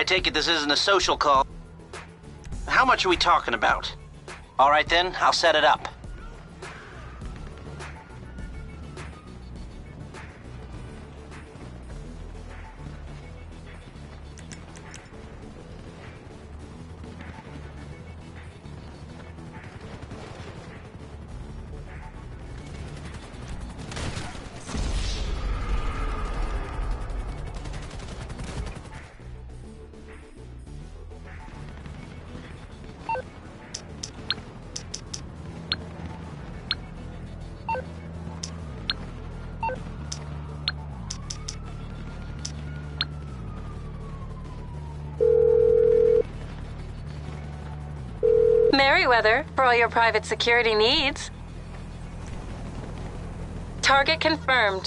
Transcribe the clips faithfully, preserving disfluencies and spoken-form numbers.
I take it this isn't a social call. How much are we talking about? All right then, I'll set it up. Merryweather, for all your private security needs. Target confirmed.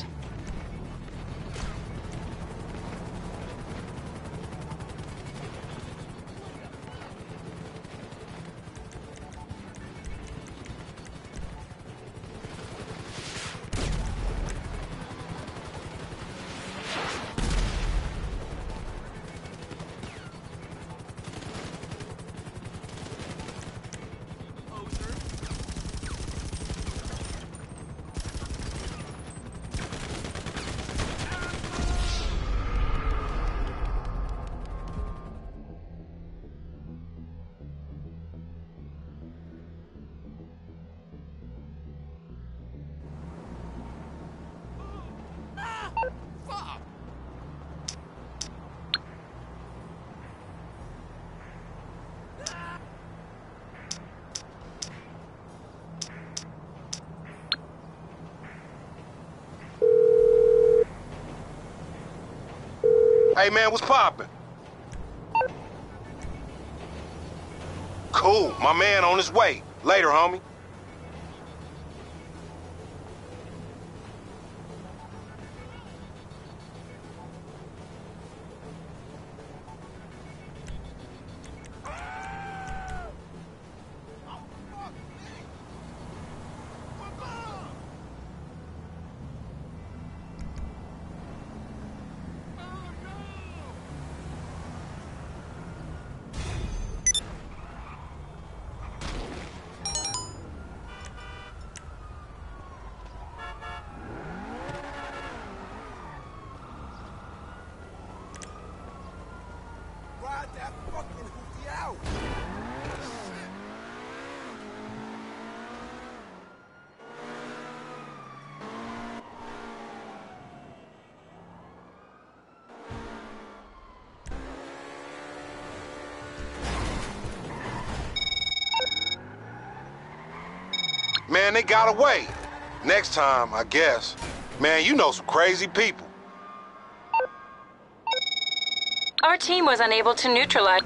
Hey man, what's poppin'? Cool, my man on his way. Later, homie. Ride that fucking hoopty out! Man, they got away. Next time, I guess. Man, you know some crazy people. Our team was unable to neutralize.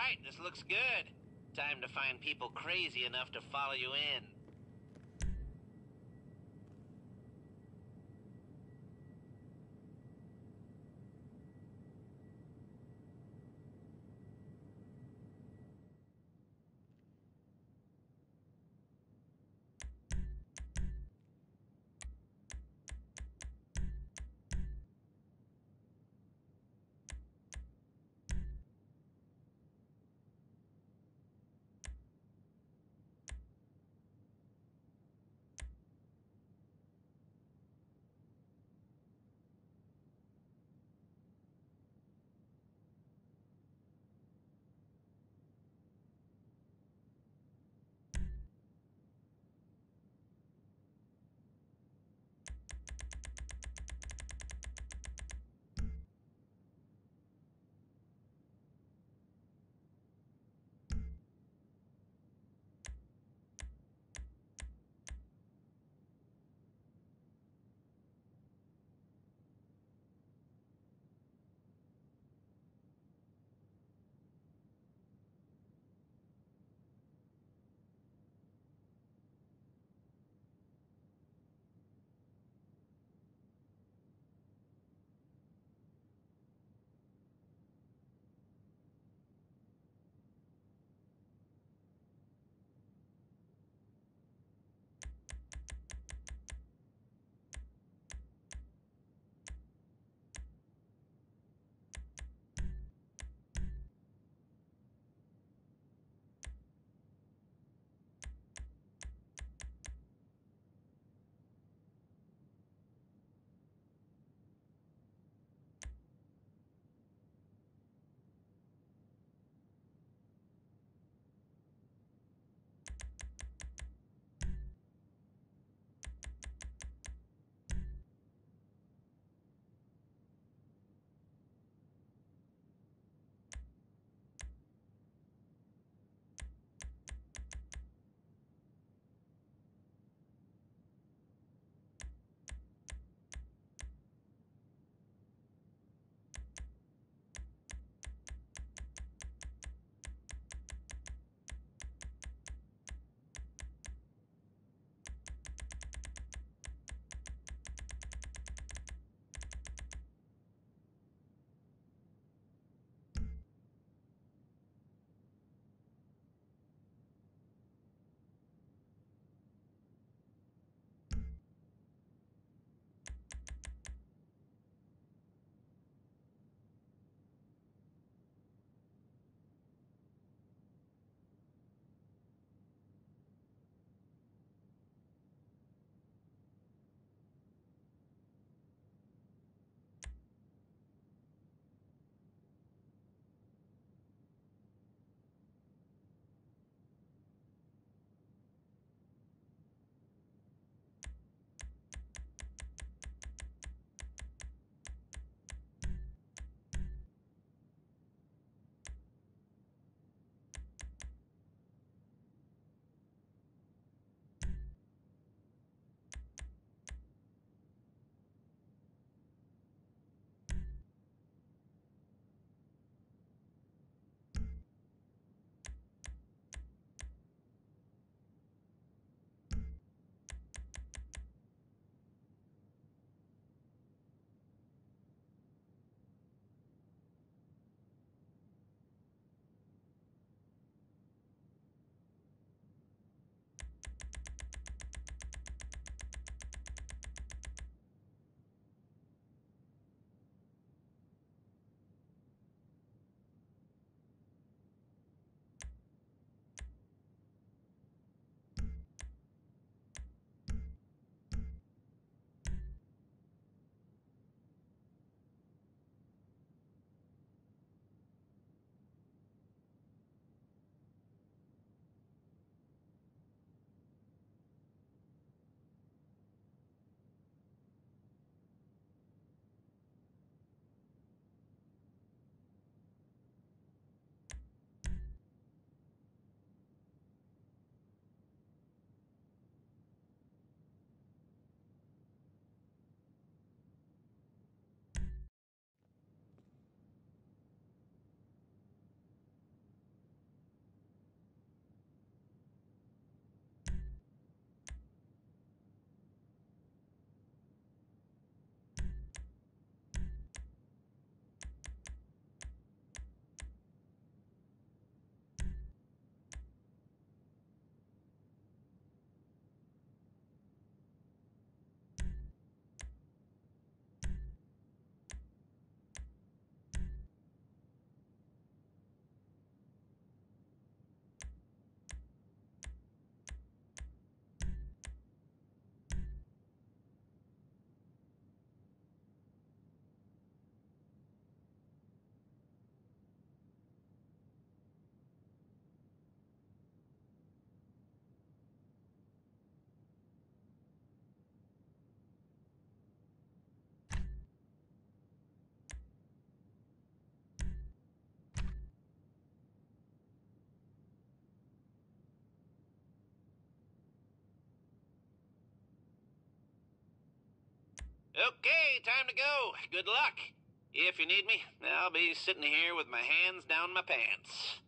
right, this looks good. Time to find people crazy enough to follow you in. Okay, time to go. Good luck. If you need me, I'll be sitting here with my hands down my pants.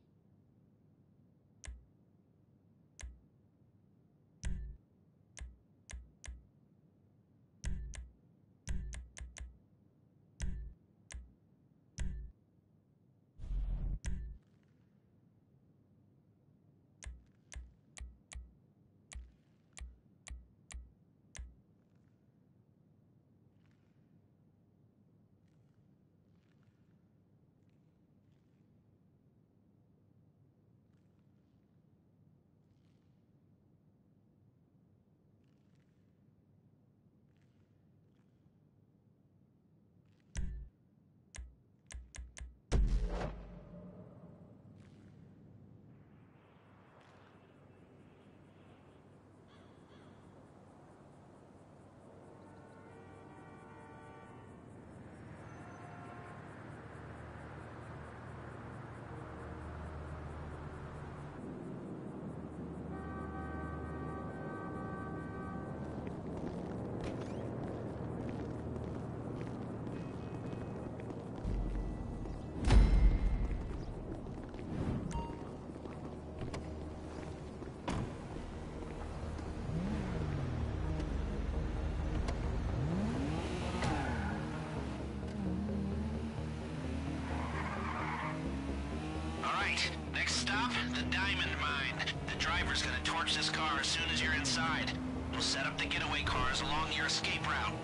Next stop, the Diamond Mine. The driver's gonna torch this car as soon as you're inside. We'll set up the getaway cars along your escape route.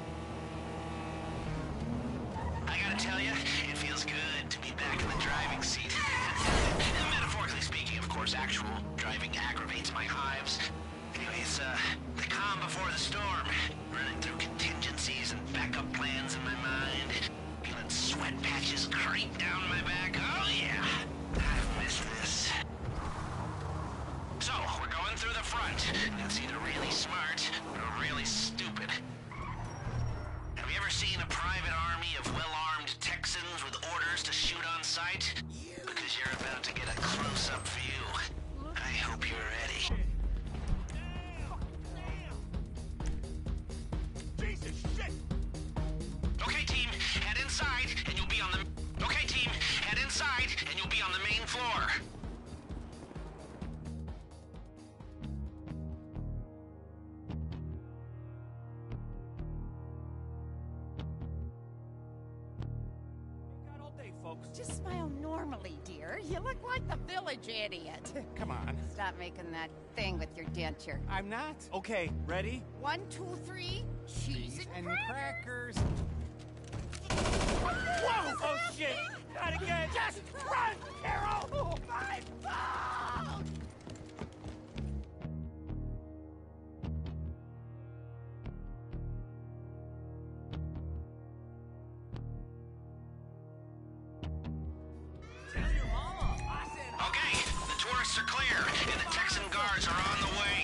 I gotta tell you, it feels good to be back in the driving seat. Metaphorically speaking, of course, actual driving aggravates my hives. Anyways, uh, the calm before the storm. Running through contingencies and backup plans in my mind. Feeling sweat patches creep down my back. Oh yeah! I've missed this. So, we're going through the front. That's either really smart or really stupid. Have you ever seen a private army of well-armed Texans with orders to shoot on sight? Because you're about to get a close-up view. I hope you're ready. Jesus shit! Okay, team, head inside and you'll be on the... Okay, team, head inside and you'll be on the main floor. Got all day, folks. Just smile normally, dear. You look like the village idiot. Come on. Stop making that thing with your denture. I'm not. Okay, ready? One, two, three. Cheese and, And crackers. crackers. Whoa! Oh shit! Not again! Just run, Carol! Oh, my phone! Tell your mama. I said hi. Okay, the tourists are clear and the Texan guards are on the way.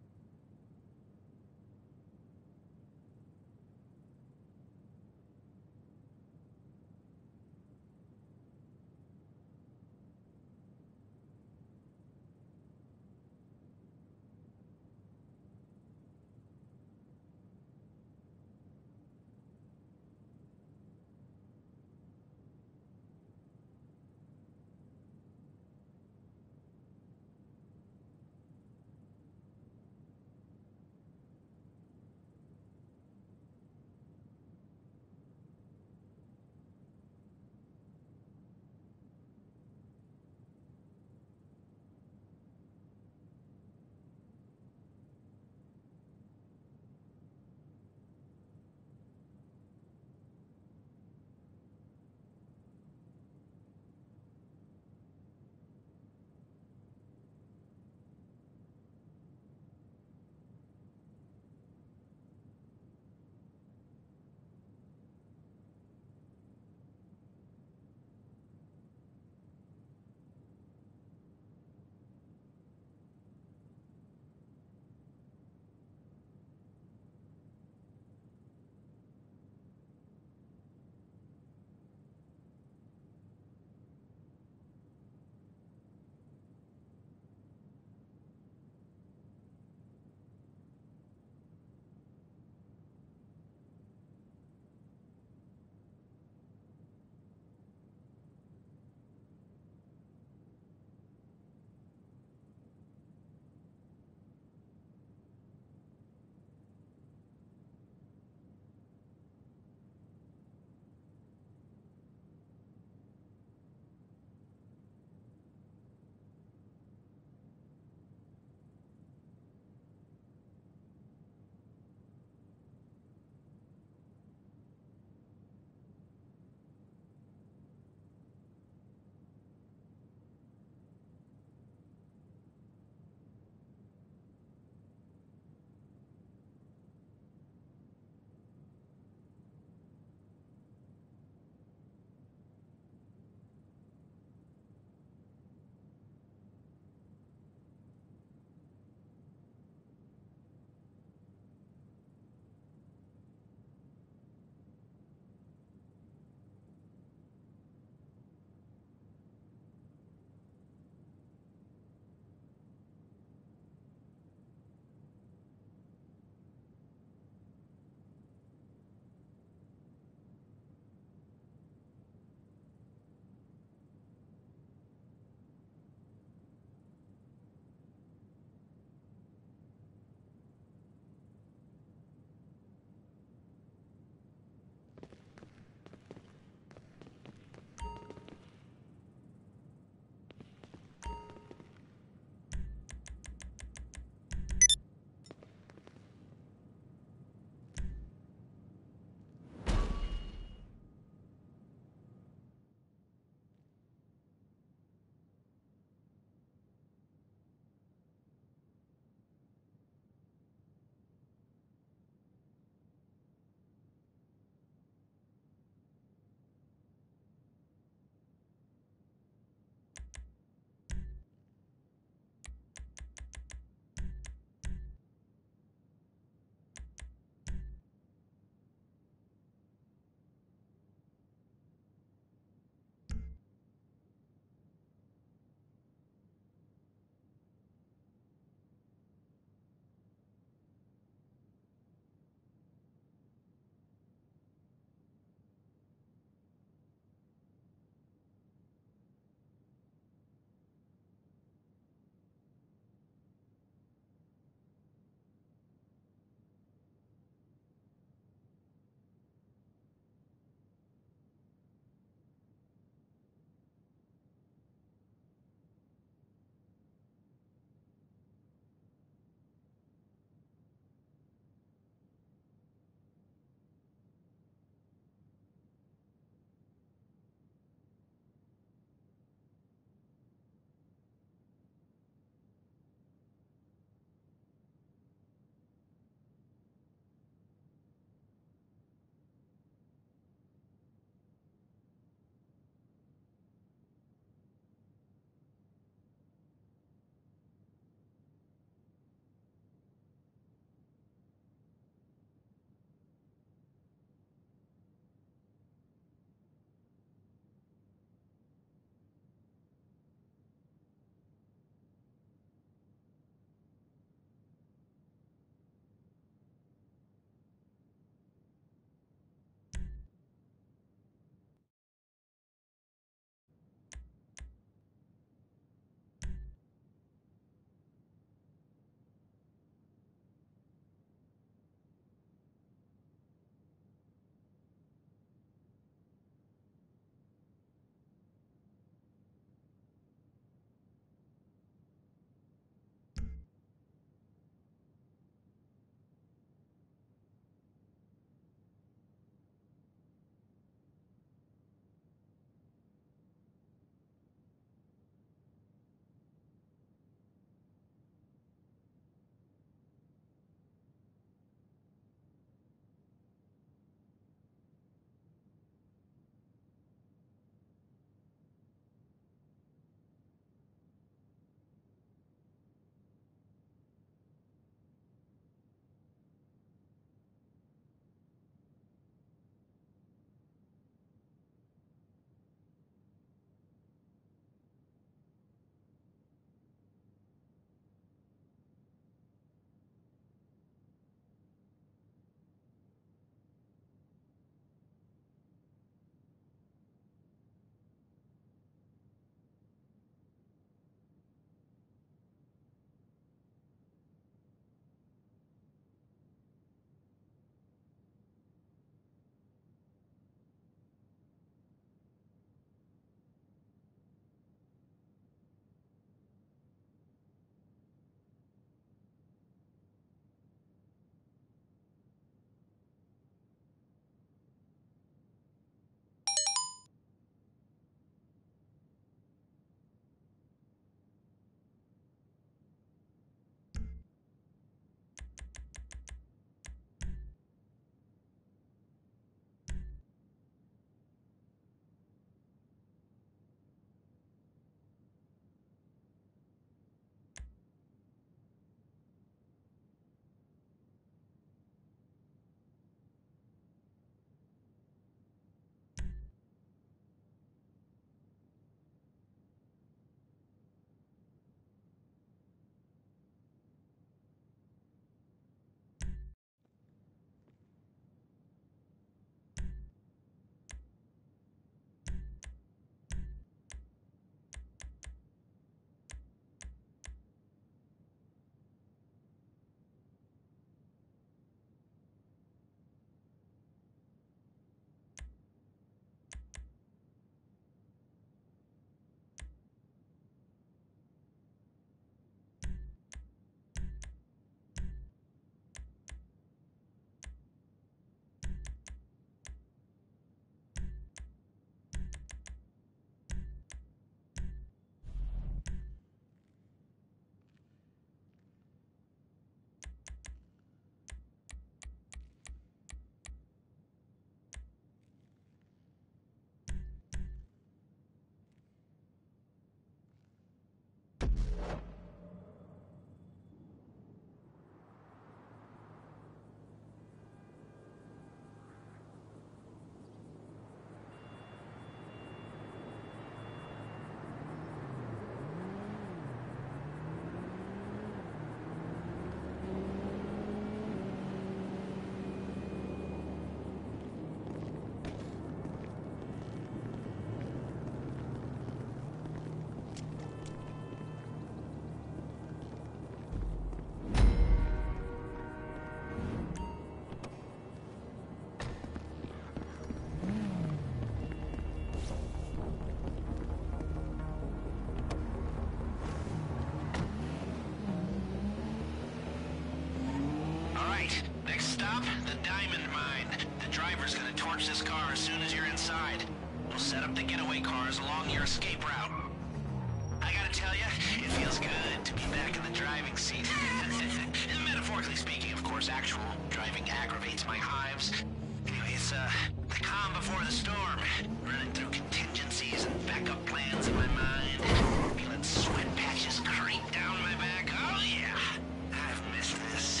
right. Next stop, the Diamond Mine. The driver's gonna torch this car as soon as you're inside. We'll set up the getaway cars along your escape route. I gotta tell you, it feels good to be back in the driving seat. Metaphorically speaking, of course, actual driving aggravates my hives. Anyway, it's, uh, the calm before the storm. Running through contingencies and backup plans in my mind. Feeling sweat patches creep down my back. Oh, yeah. I've missed this.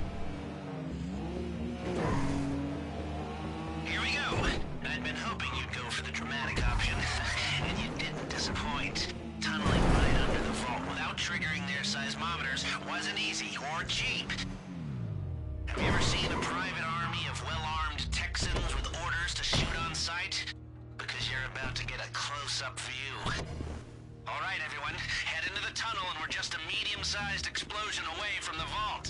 Here we go. I'd been hoping you'd go for the dramatic option, and you didn't disappoint. Tunneling right under the vault without triggering their seismometers wasn't easy or cheap. Have you ever seen a private army of well-armed Texans with orders to shoot on sight? Because you're about to get a close-up view. All right, everyone, head into the tunnel and we're just a medium-sized explosion away from the vault.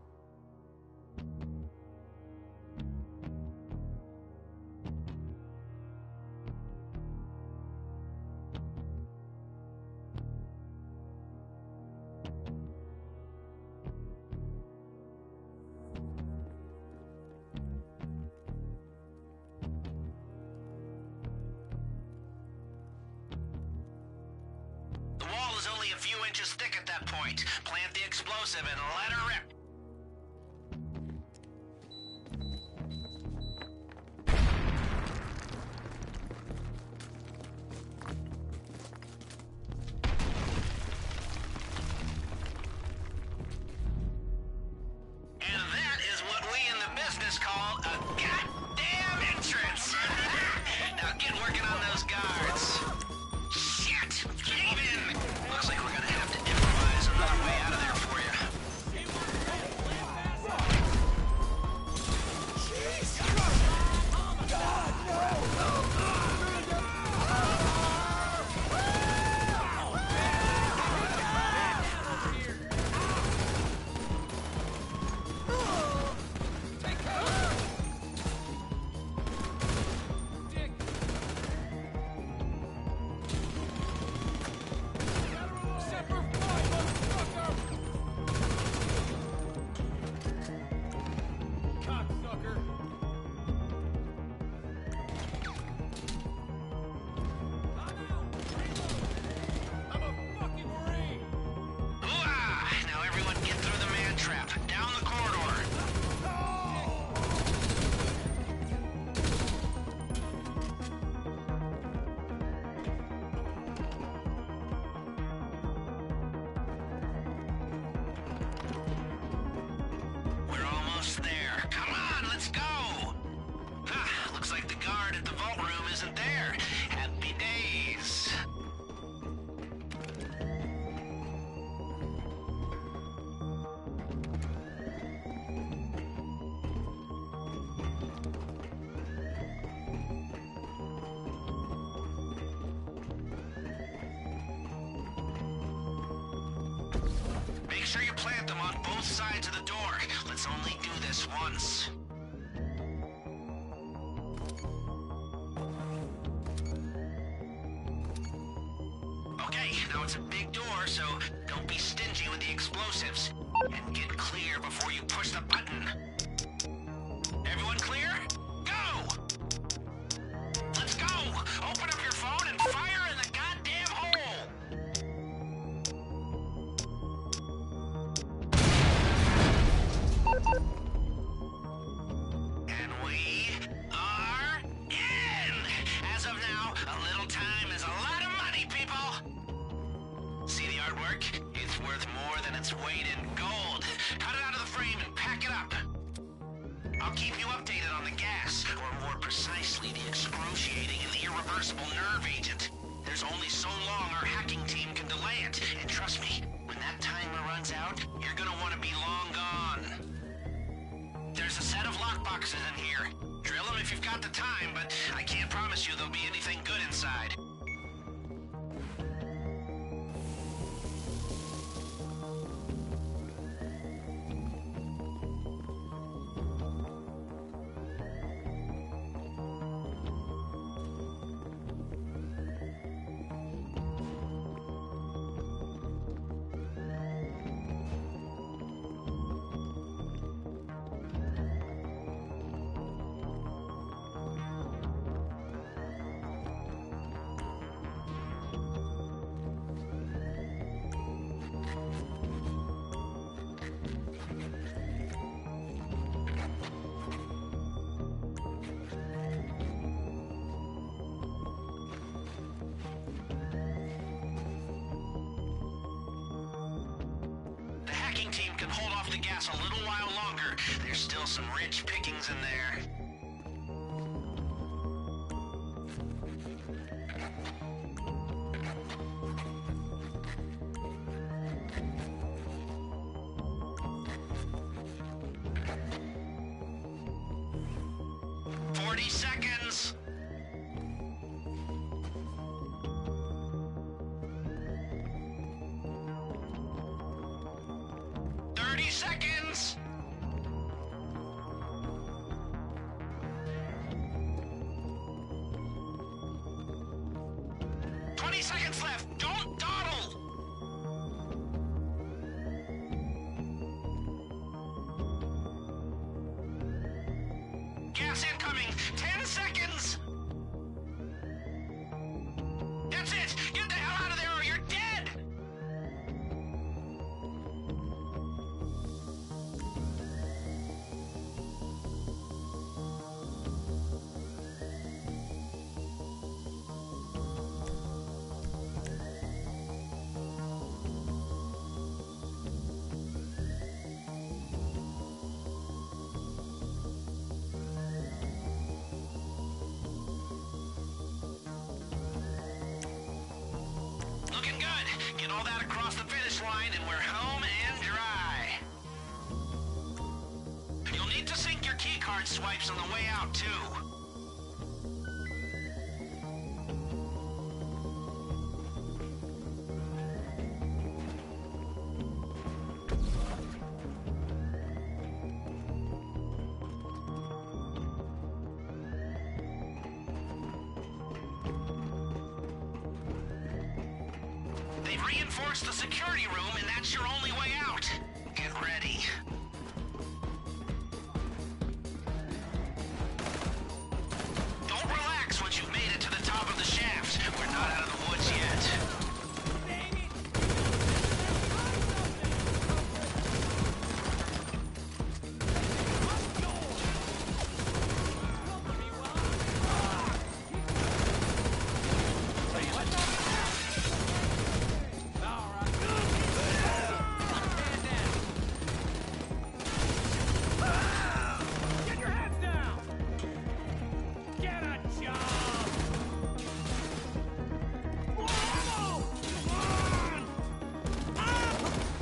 Only a few inches thick at that point. Plant the explosive and let her rip. And that is what we in the business call a goddamn entrance. Now get working on those guards. Shit! Cave in! Looks like we're gonna have to improvise another way out of there for you. Make sure you plant them on both sides of the door. Let's only do this once. Okay, now it's a big door, so don't be stingy with the explosives. And get clear before you push the button. Everyone clear? Go! Let's go! Open up your phone and fire in the goddamn hole! And we are in! As of now, a little time is a lot of money, people! See the artwork? It's worth more than its weight in gold. Cut it out of the frame and pack it up. I'll keep you updated on the gas, or more precisely, the excruciating and irreversible nerve agent. There's only so long our hacking team can delay it, and trust me, when that timer runs out, you're gonna want to be long gone. There's a set of lockboxes in here. Drill them if you've got the time, but I can't promise you there'll be anything good inside. there's still some rich pickings in there. Forty seconds. Thirty seconds. Twenty seconds left. Don't dawdle. Gas incoming. Ten seconds. That's it. Get the hell out of there or you're dead. Looking good. Get all that across the finish line and we're home and dry. You'll need to sync your keycard swipes on the way out, too. They've reinforced the security room, and that's your only way out. Get ready. Don't relax once you've made it to the top of the shaft. We're not out of the woods yet. Get your hands down! Get a job! Whoa! Come on! Ah!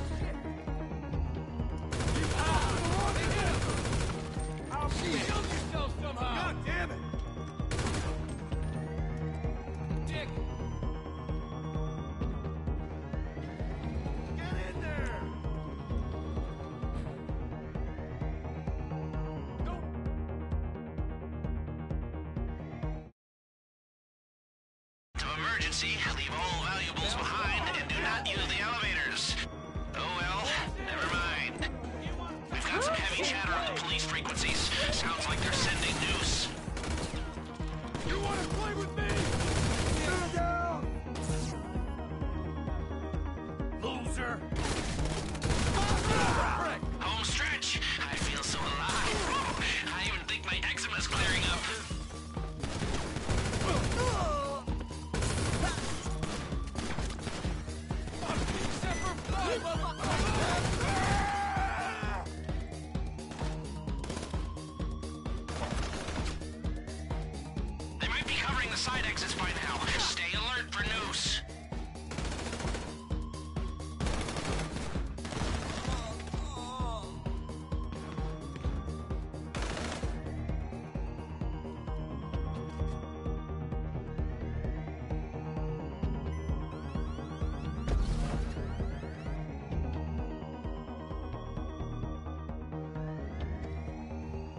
You ah! They did it! I'll shield yourself somehow! God damn it! Dick! Get in there! Don't To emergency, leave all valuables behind and do not use the elevators. Oh well, never mind. We've got some heavy chatter on the police frequencies. Sounds like they're sending news. You wanna play with me? Stand down! Loser! Home stretch. I feel so alive. I even think my eczema's clearing up. Except for blood, motherfucker! They might be covering the side exits by now. Stay alert for noose.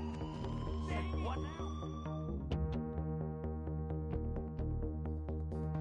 What now?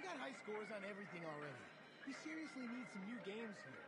got high scores on everything already. We seriously need some new games here.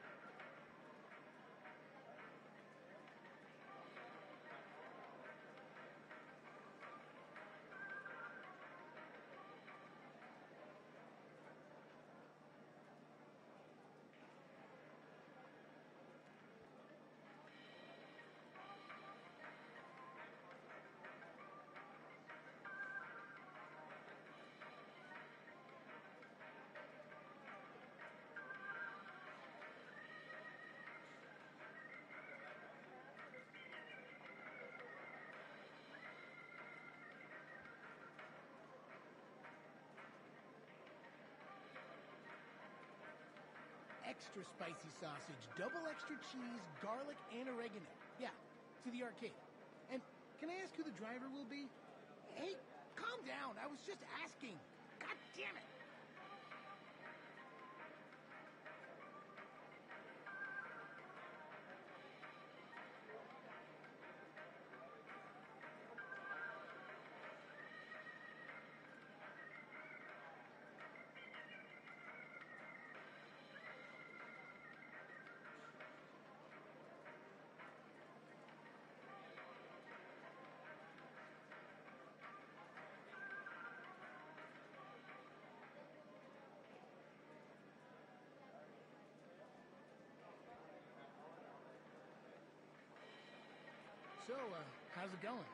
Extra spicy sausage, double extra cheese, garlic, and oregano. Yeah, to the arcade. And can I ask who the driver will be? Hey, calm down. I was just asking. God damn it. So, uh, how's it going?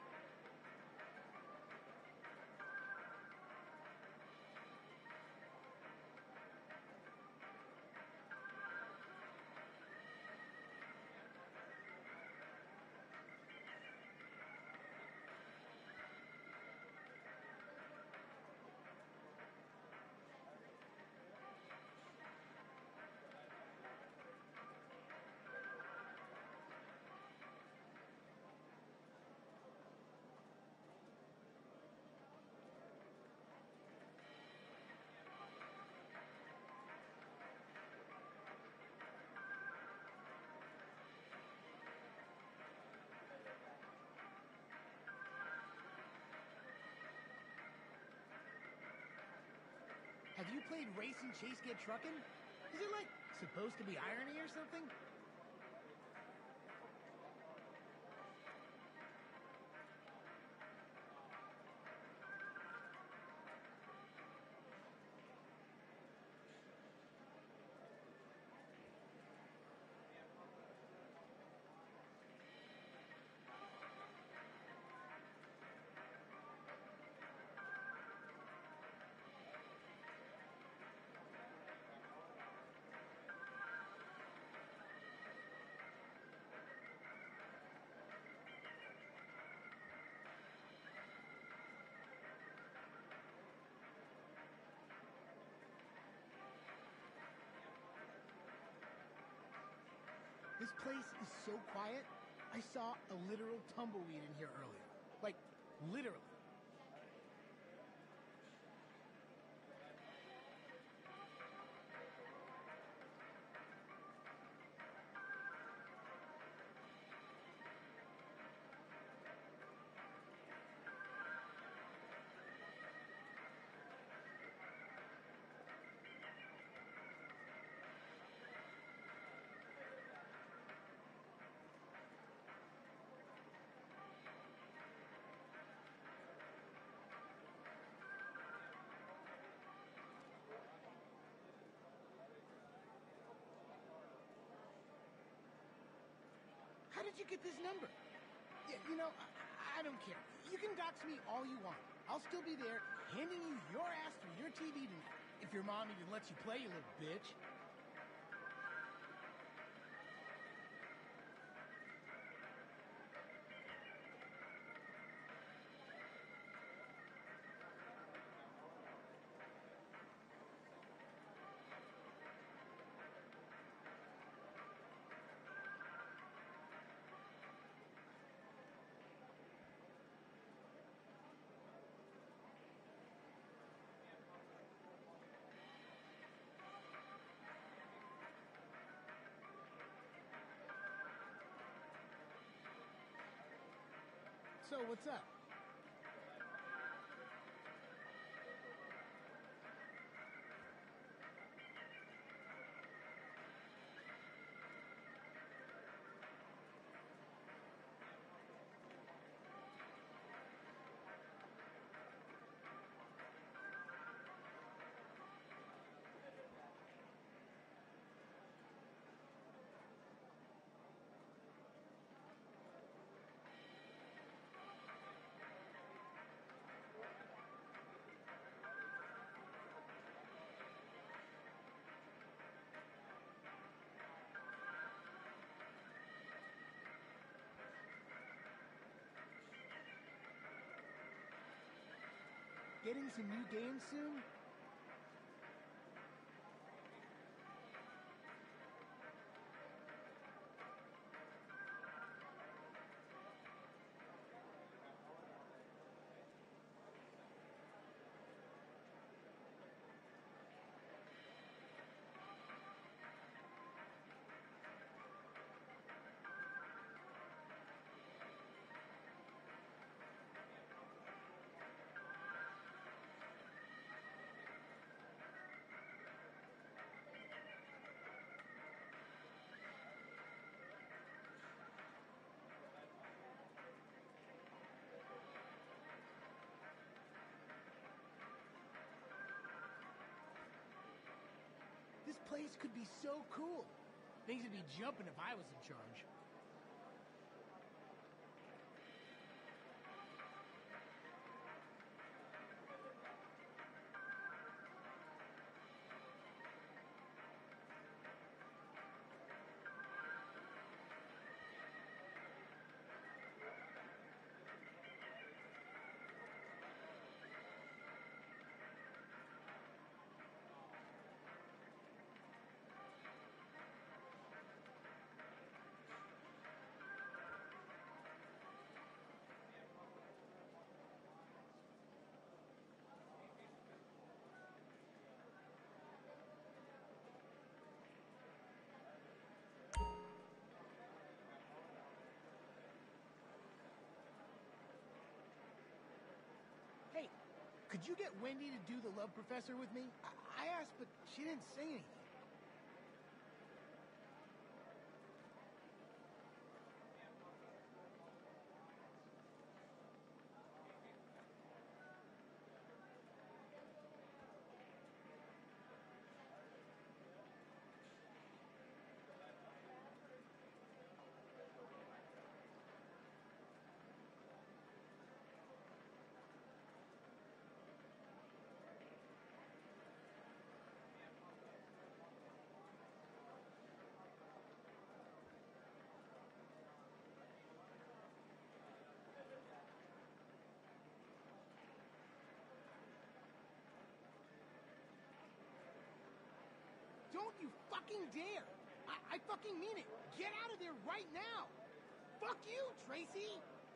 Have you played Race and Chase Get Truckin'? Is it like supposed to be irony or something? This place is so quiet, I saw a literal tumbleweed in here earlier. Like, literally. How did you get this number? Yeah, you know, I, I don't care. You can dox me all you want. I'll still be there, handing you your ass through your T V tonight. If your mom even lets you play, you little bitch. So, what's up? Getting some new games soon? This place could be so cool. Things would be jumping if I was in charge. Hey, could you get Wendy to do the Love Professor with me? I, I asked, but she didn't say anything. Don't you fucking dare! I, I fucking mean it! Get out of there right now! Fuck you, Tracy!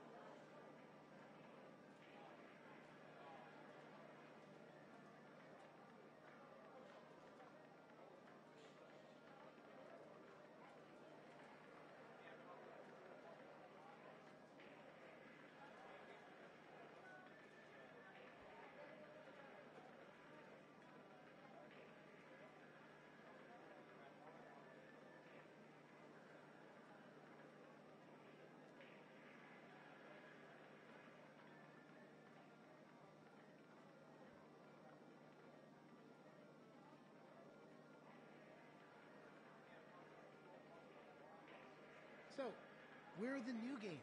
So, where are the new games?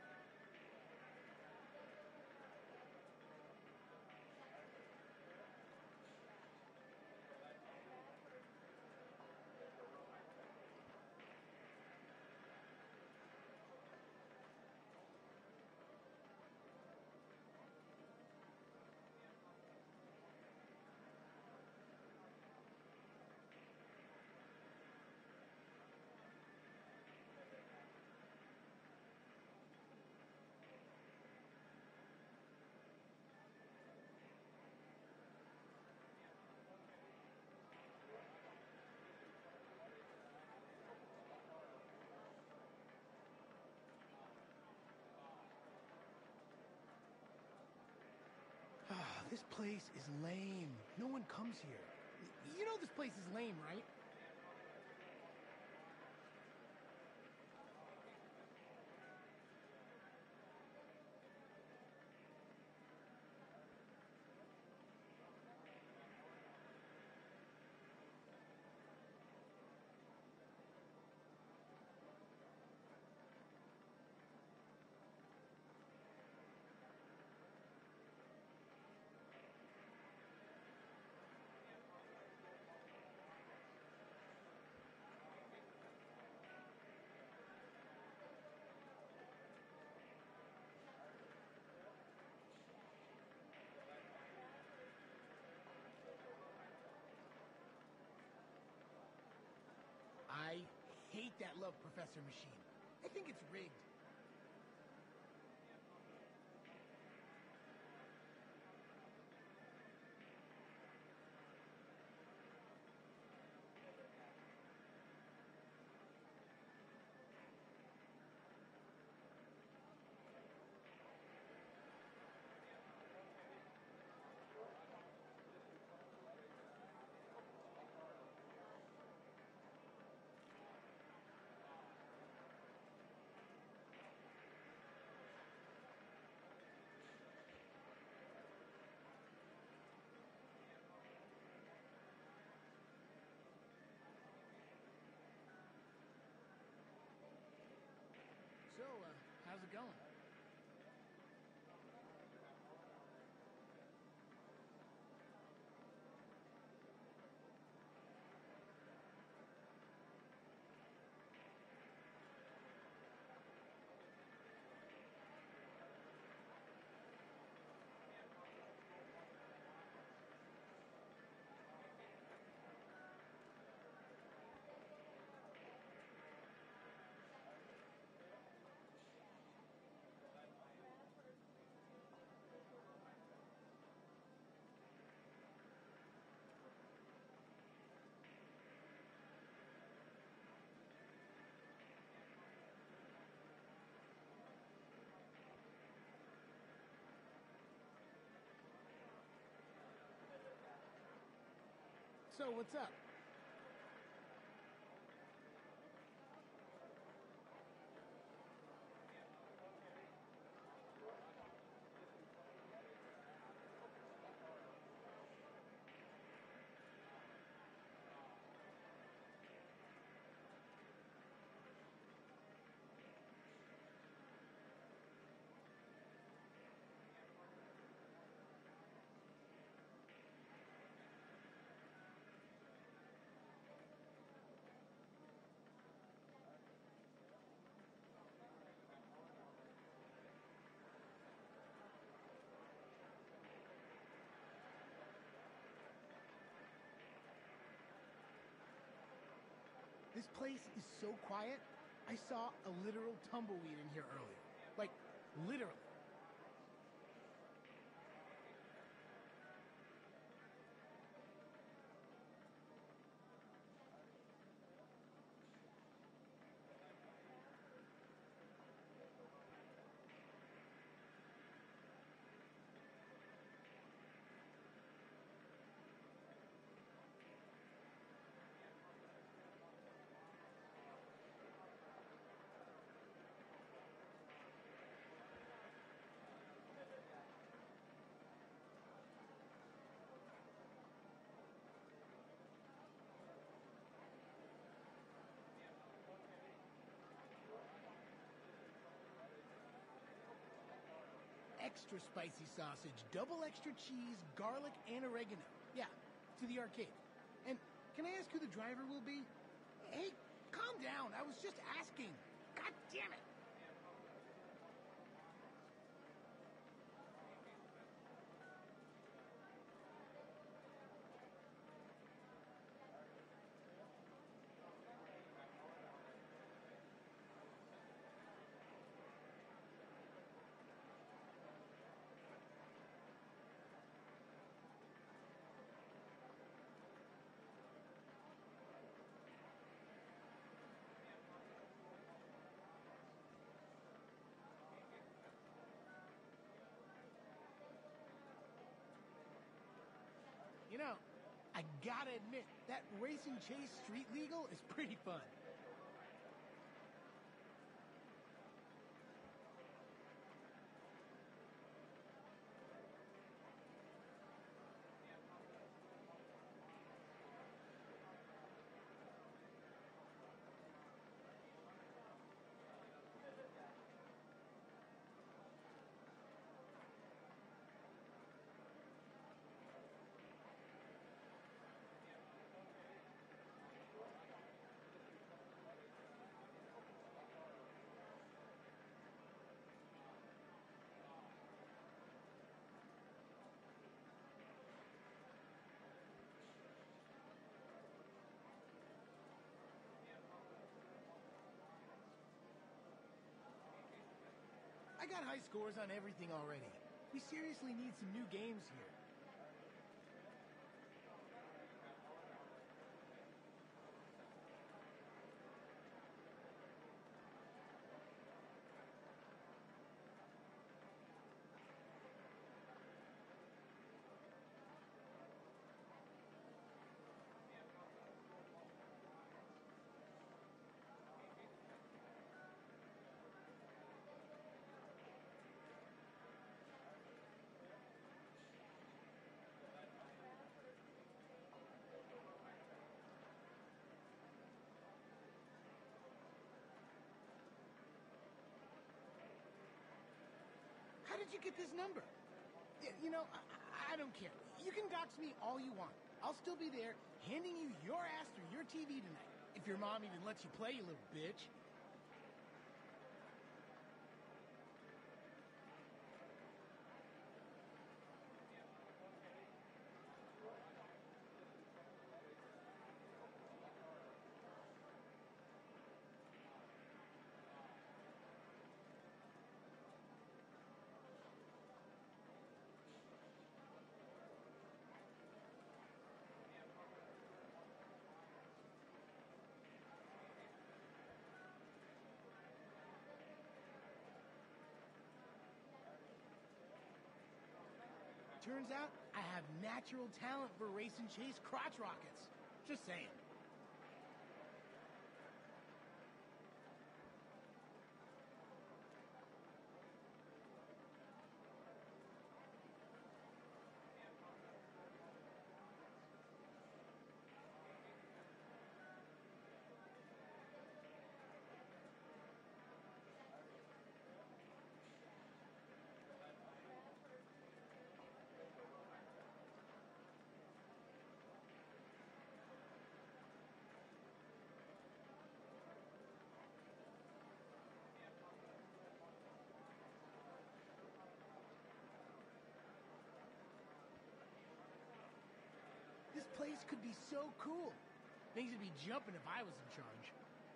Ah, this place is lame. No one comes here. You know this place is lame, right? love Professor Machine. I think it's rigged. So, uh, how's it going? So, what's up? This place is so quiet, I saw a literal tumbleweed in here earlier. Like, literally. Extra spicy sausage, double extra cheese, garlic, and oregano. Yeah, to the arcade. And can I ask who the driver will be? Hey, calm down. I was just asking. God damn it. You know, I gotta admit, that Racing Chase Street Legal is pretty fun. got high scores on everything already. We seriously need some new games here. How did you get this number? Y- You know, I, I don't care. You can dox me all you want. I'll still be there, handing you your ass through your T V tonight. If your mom even lets you play, you little bitch. Turns out I have natural talent for race and chase crotch rockets. Just saying. This place could be so cool. Things would be jumping if I was in charge.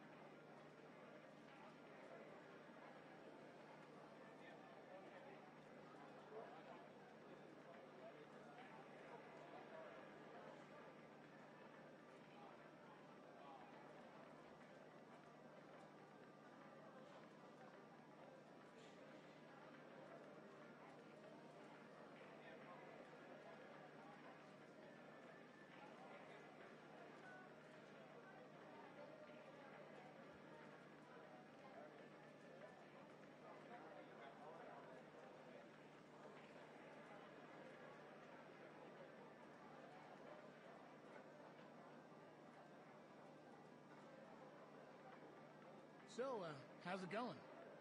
So, uh, how's it going?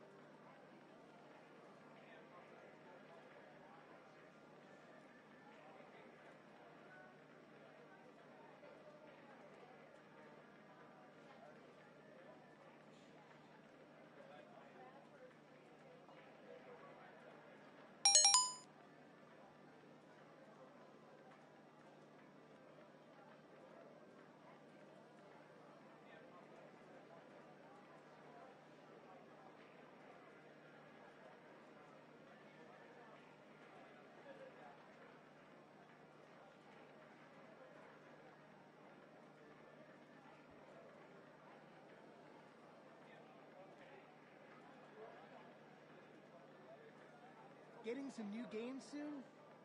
Getting some new games soon?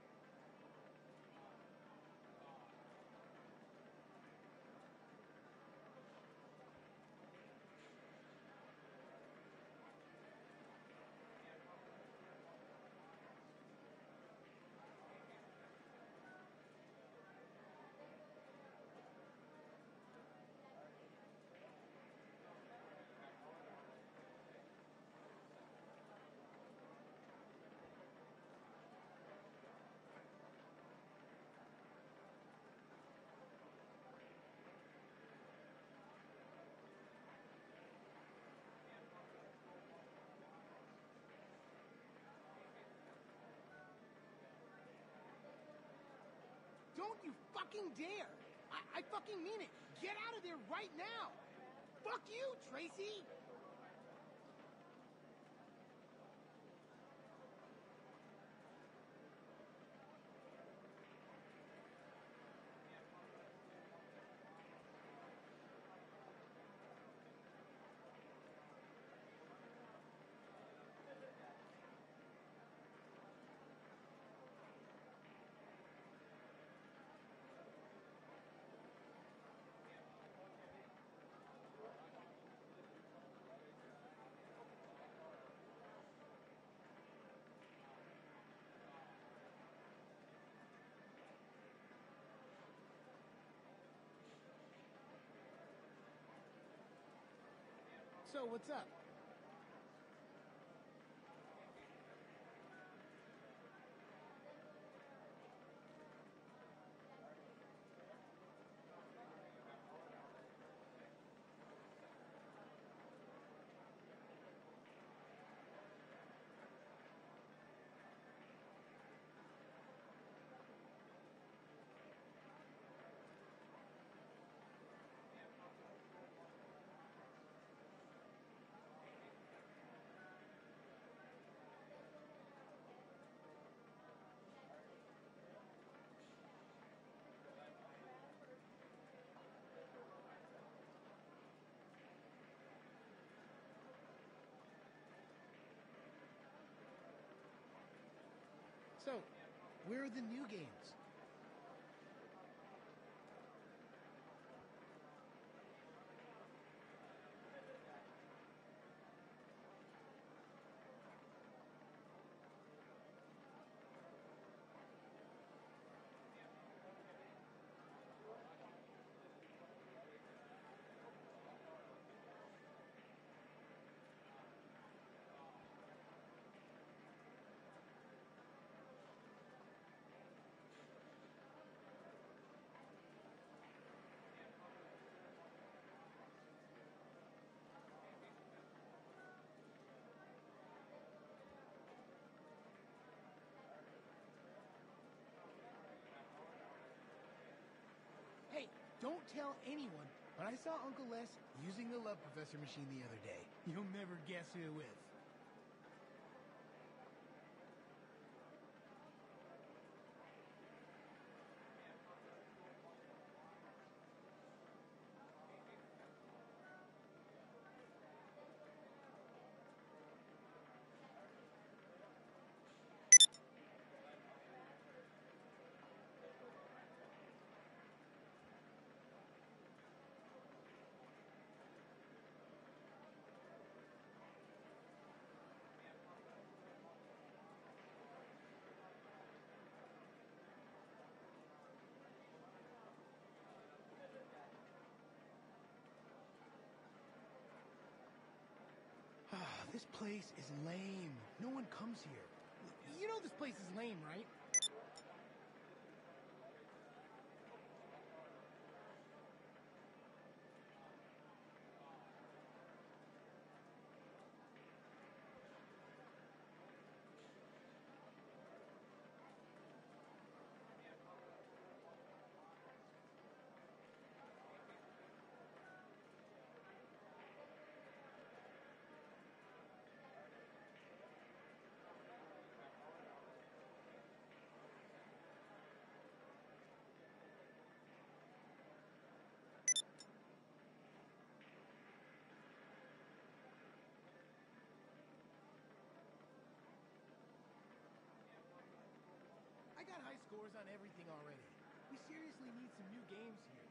Don't you fucking dare! I, I fucking mean it! Get out of there right now! Fuck you, Tracy! So, what's up? So, where are the new games? Hey, don't tell anyone, but I saw Uncle Les using the Love Professor machine the other day. You'll never guess who with. This place is lame. No one comes here. You know this place is lame, right? I got high scores on everything already. We seriously need some new games here.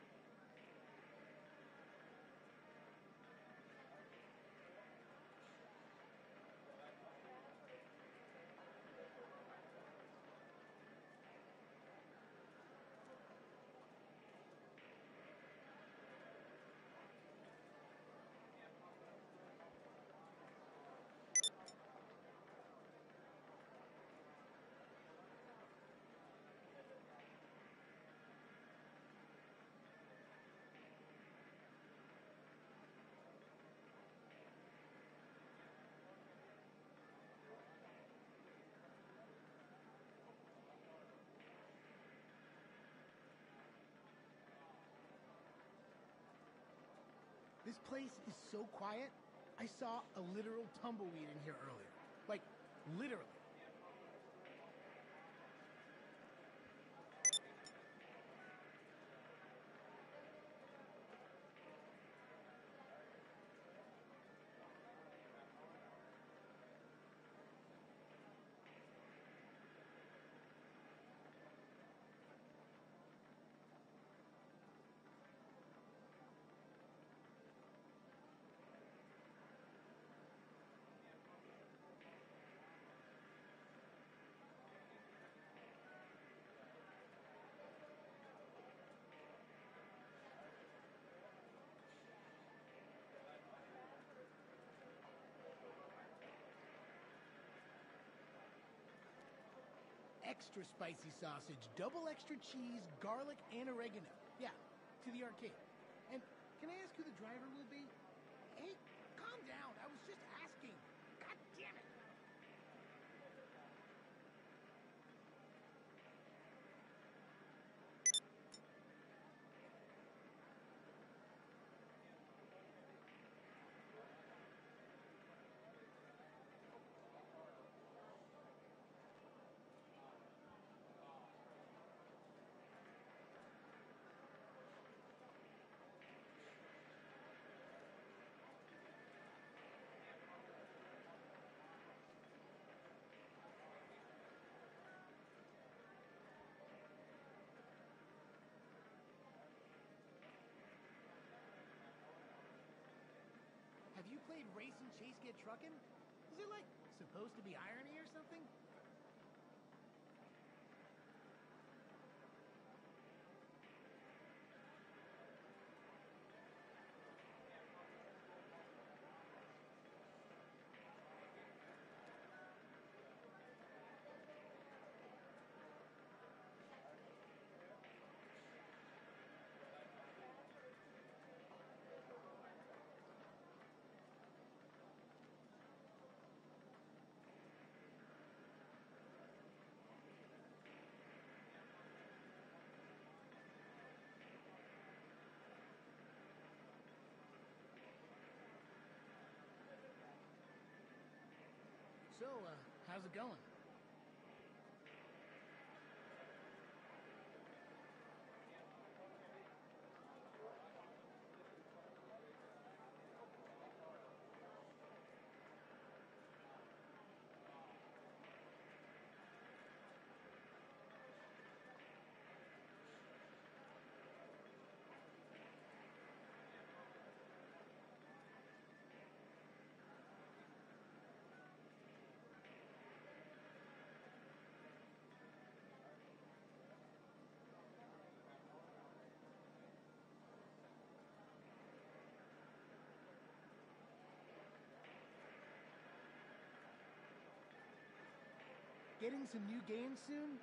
This place is so quiet, I saw a literal tumbleweed in here earlier. Like, literally. extra spicy sausage, double extra cheese, garlic, and oregano. Yeah, to the arcade. And can I ask who the driver will be? Hey, calm down. I was just asking. God damn it. Have you played Race and Chase Get Truckin'? Is it like supposed to be irony or something? So, uh, how's it going? Getting some new games soon?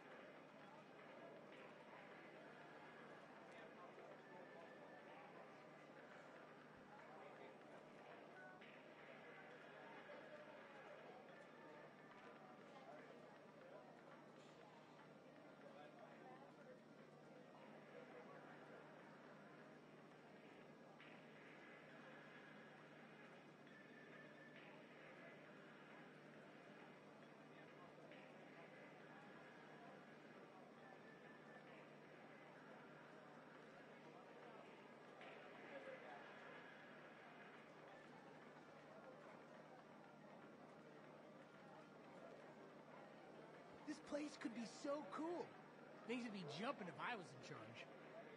This place could be so cool. Things would be jumping if I was in charge.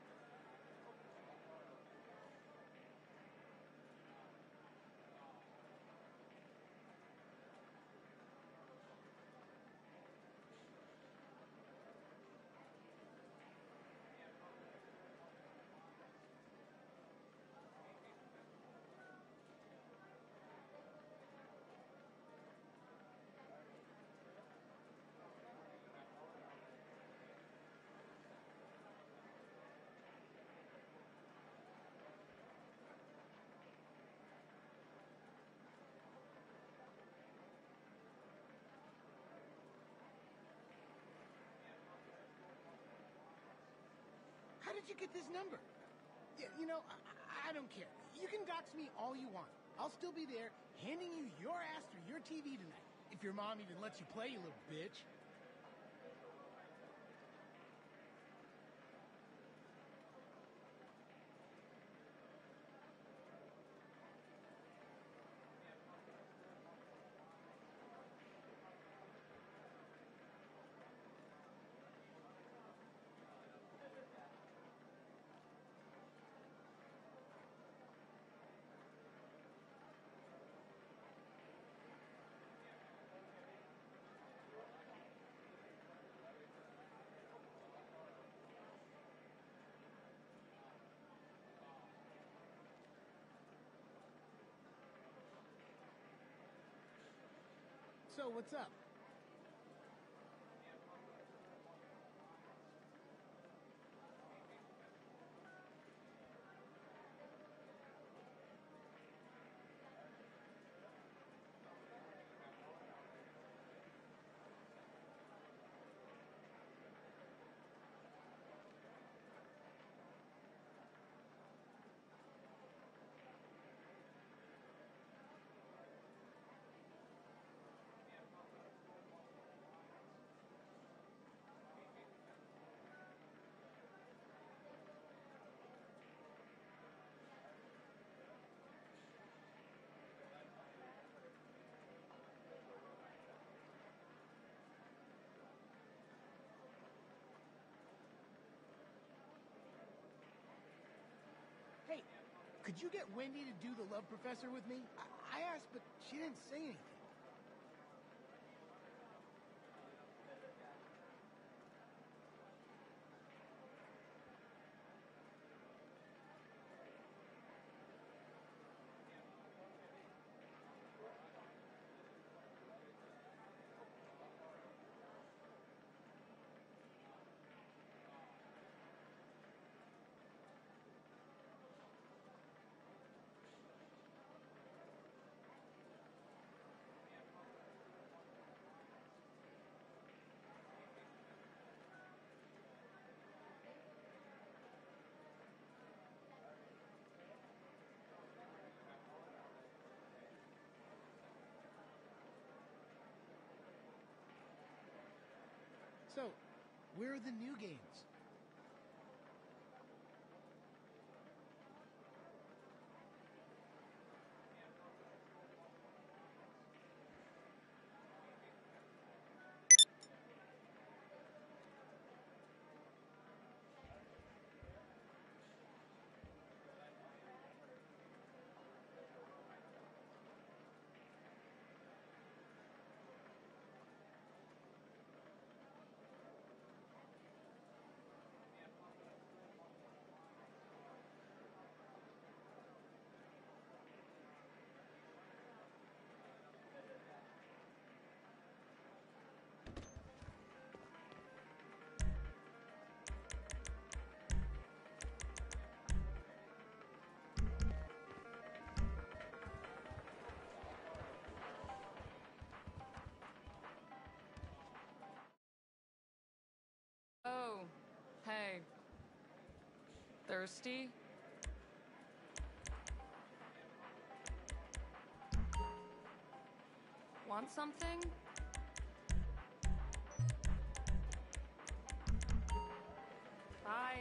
How did you get this number? Yeah, you know, I, I don't care. You can dox me all you want. I'll still be there, handing you your ass through your T V tonight. If your mom even lets you play, you little bitch. So, what's up? Did you get Wendy to do the love professor with me? I, I asked, but she didn't say anything. So, where are the new games? Oh, hey. Thirsty? Want something? Bye.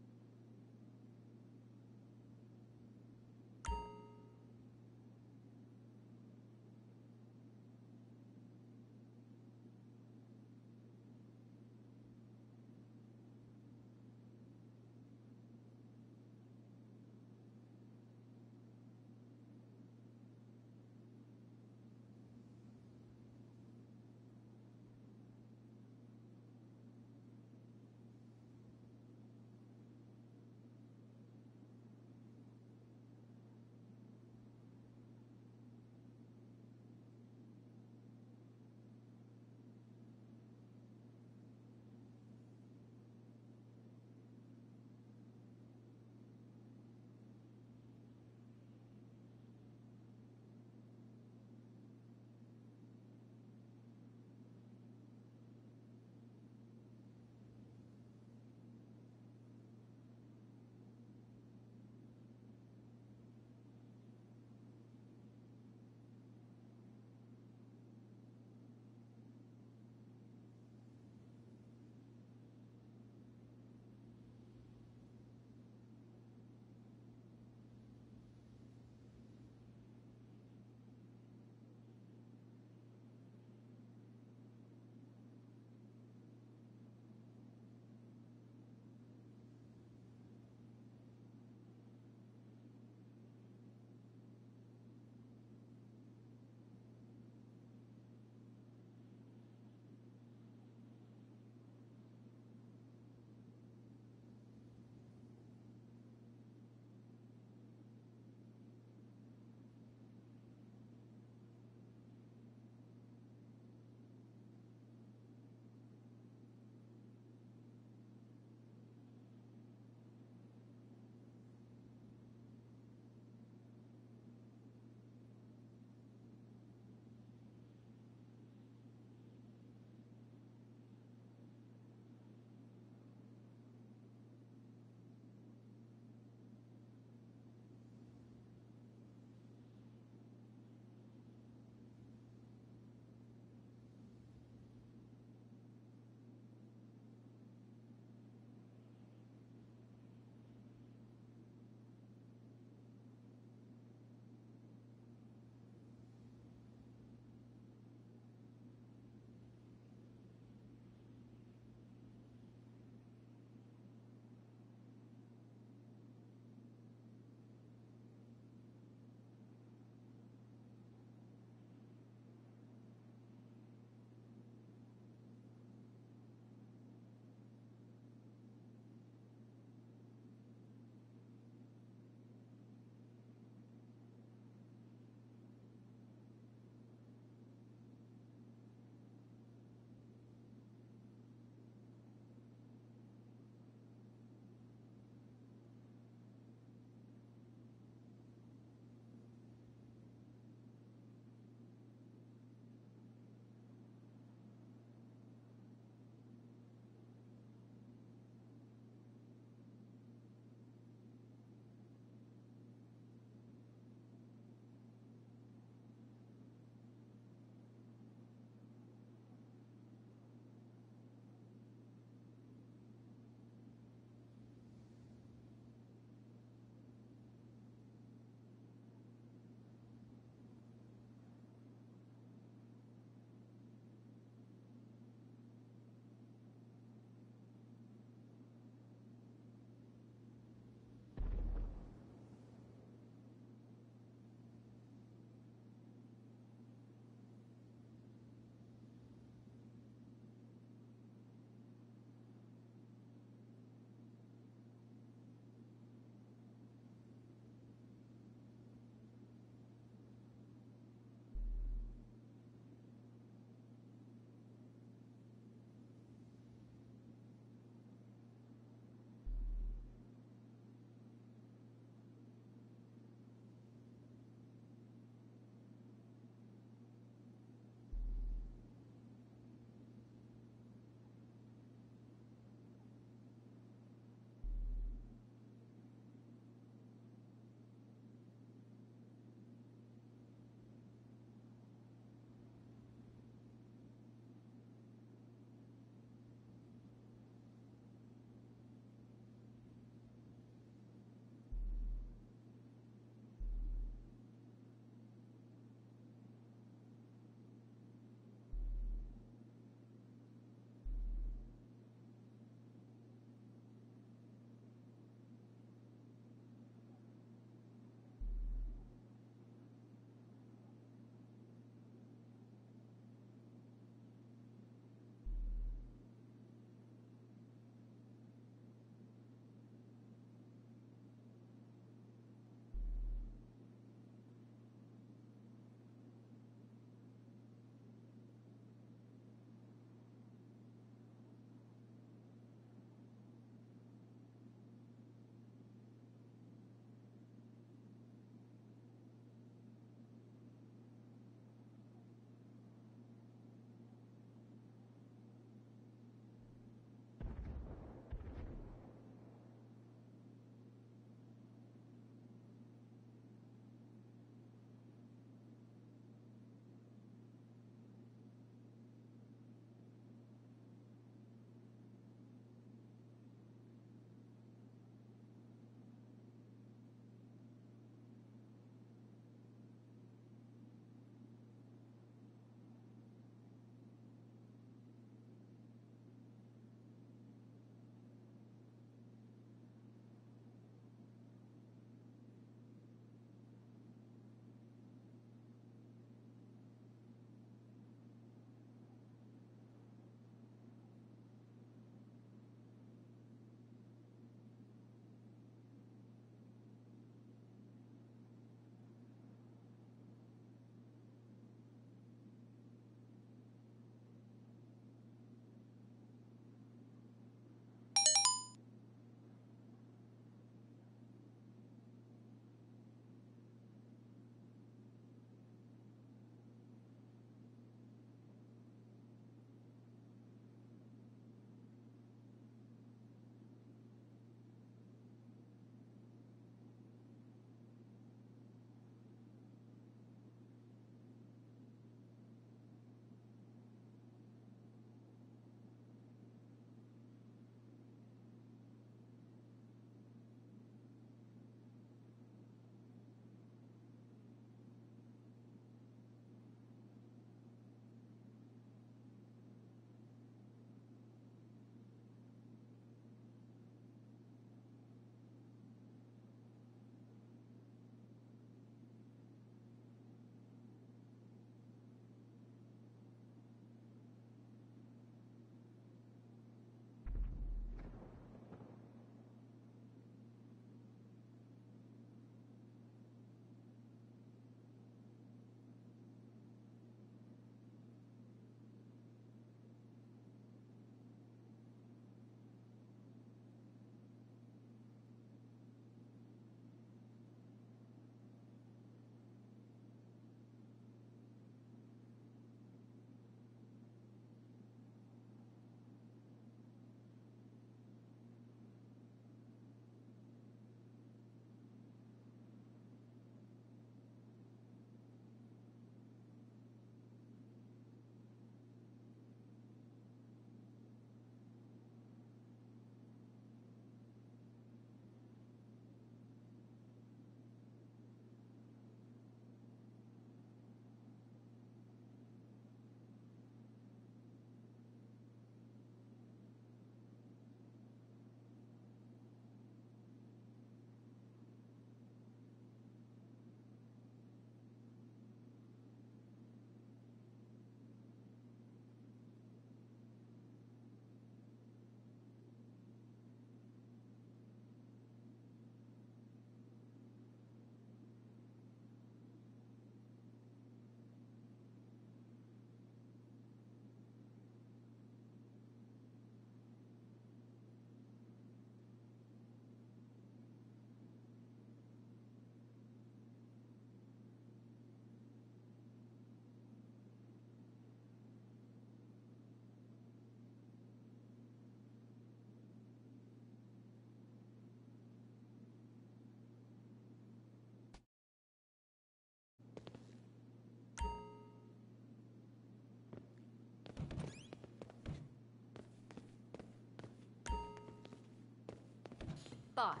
Boss.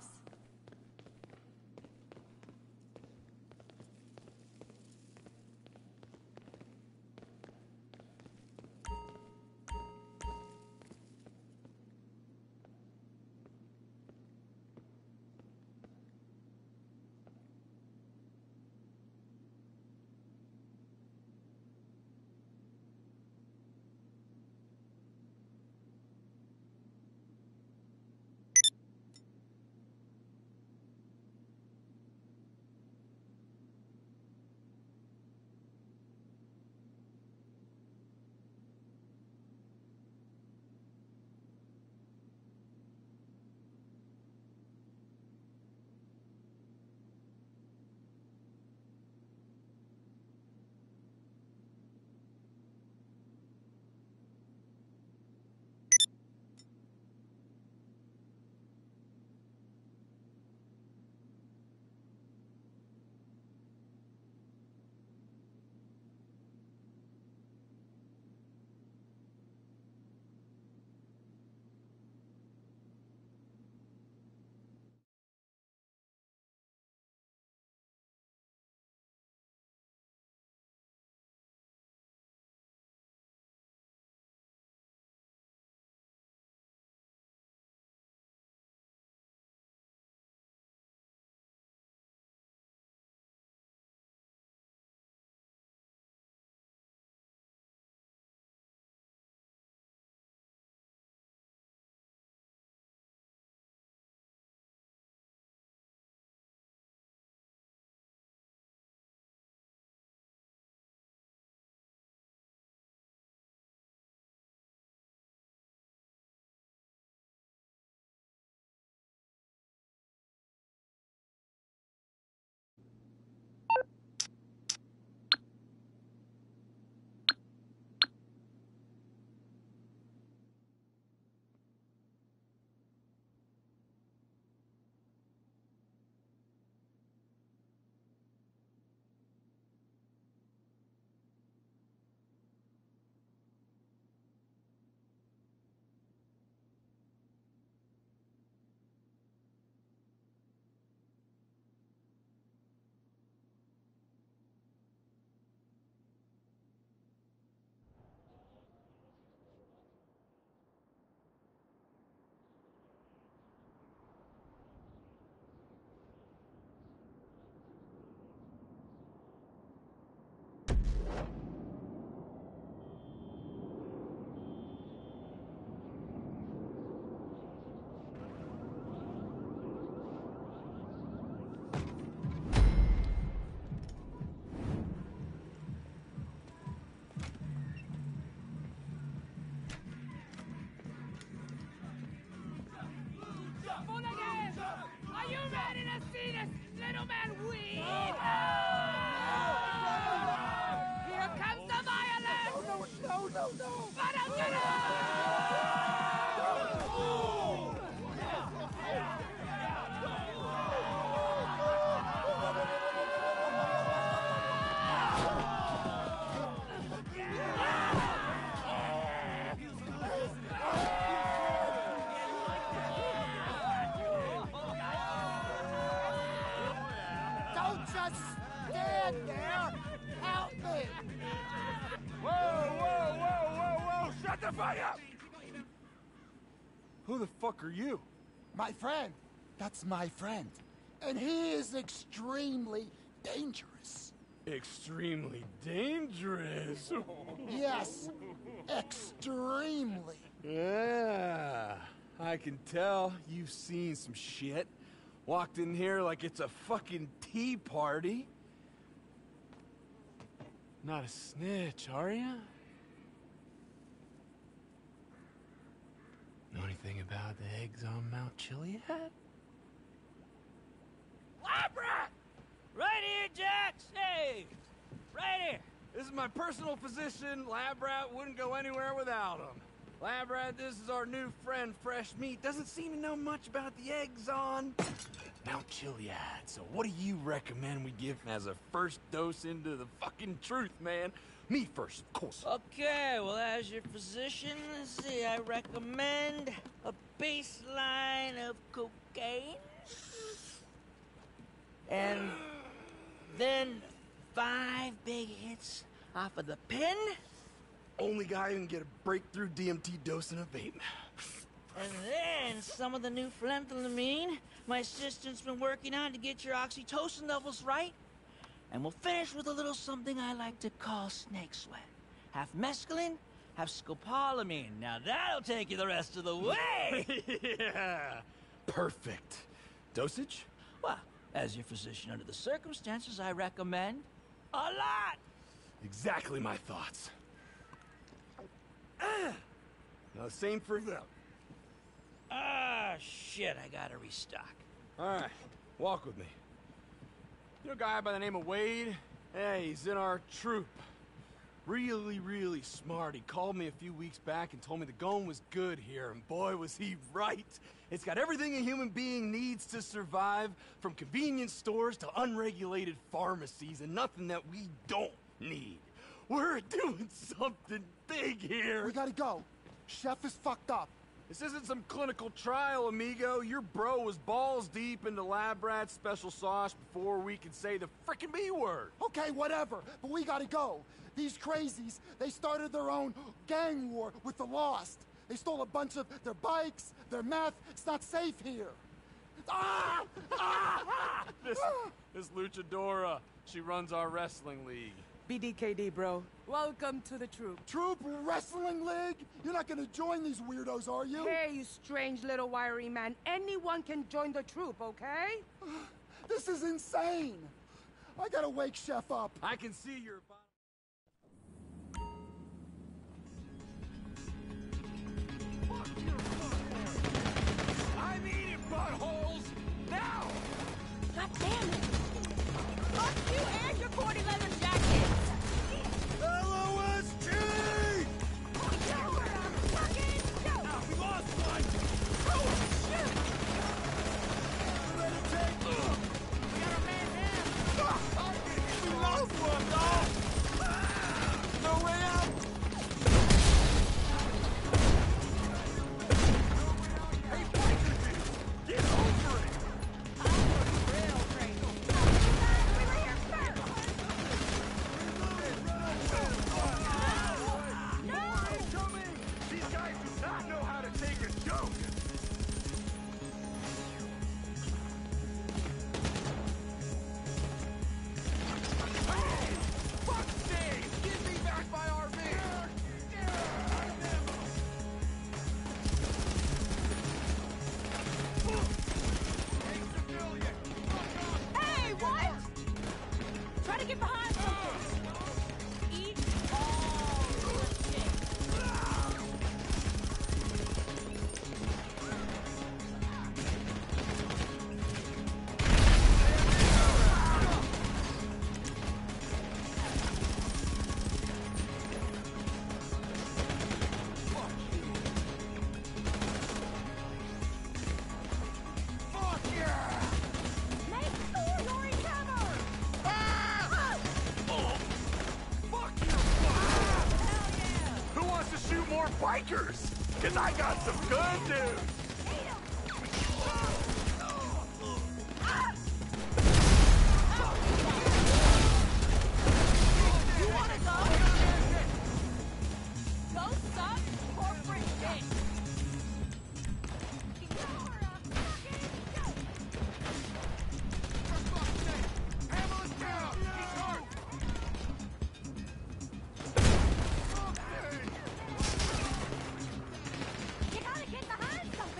Are you ready to see this little man weep? Here comes the violence! No, no, no, no! Don't just stand there! Help me! Whoa, whoa, whoa, whoa, whoa! Shut the fuck up! Who the fuck are you? My friend. That's my friend. And he is extremely dangerous. Extremely dangerous. Yes, extremely. Yeah, I can tell you've seen some shit. Walked in here like it's a fucking tea party. Not a snitch, are ya? Know anything about the eggs on Mount Chiliad? Lab rat! Right here, Jax! Hey! Right here! This is my personal physician. Lab Rat wouldn't go anywhere without him. Lab Rat, this is our new friend, Fresh Meat. Doesn't seem to know much about the eggs on Mount Chiliad. So what do you recommend we give him as a first dose into the fucking truth, man? Me first, of course. Okay, well, as your physician, let's see, I recommend a baseline of cocaine. And then five big hits off of the pen. Only guy who can get a breakthrough D M T dose in a vape. And then some of the new phenethylamine my assistant's been working on to get your oxytocin levels right. And we'll finish with a little something I like to call snake sweat. Half mescaline, half scopolamine. Now that'll take you the rest of the way! Yeah! Perfect. Dosage? Well, as your physician under the circumstances, I recommend a lot! Exactly my thoughts. Ah. Now the same for them. Ah, shit, I gotta restock. Alright, walk with me. You know a guy by the name of Wade? Hey, he's in our troop. Really, really smart. He called me a few weeks back and told me the going was good here, and boy, was he right. It's got everything a human being needs to survive, from convenience stores to unregulated pharmacies, and nothing that we don't need. We're doing something big here. We gotta go. Chef is fucked up. This isn't some clinical trial, amigo. Your bro was balls deep into lab rat special sauce before we could say the frickin' B word. Okay, whatever, but we gotta go. These crazies, they started their own gang war with the Lost. They stole a bunch of their bikes, their meth. It's not safe here. Ah! Ah! Ah! This, this luchadora, she runs our wrestling league. B D K D, bro. Welcome to the troop. Troop Wrestling League? You're not gonna join these weirdos, are you? Hey, you strange little wiry man. Anyone can join the troop, okay? This is insane. I gotta wake Chef up. I can see your... I'm eating buttholes! Now! God damn it! Fuck you and your forty leather jacket! L O S T! Ah, we lost one! Oh, shit! Ready to take... Uh, we got our man down! Ah, we lost one, dog! Ah, no way out! Hey, biker dude! Get over it! Real crazy. We were here first! These guys do not know how to take a joke! Hey! Fuck Dave! Give me back my R V! Hey, civilian! Hey, what? Try to get behind something. Eat all the shit. Fuck yeah! Make sure you're in cover. Oh! Fuck you! Hell yeah. Who wants to shoot more bikers? Cause I got some good news! You wanna go? Go suck corporate dick. Hammer's down! He's hurt! You gotta get behind something.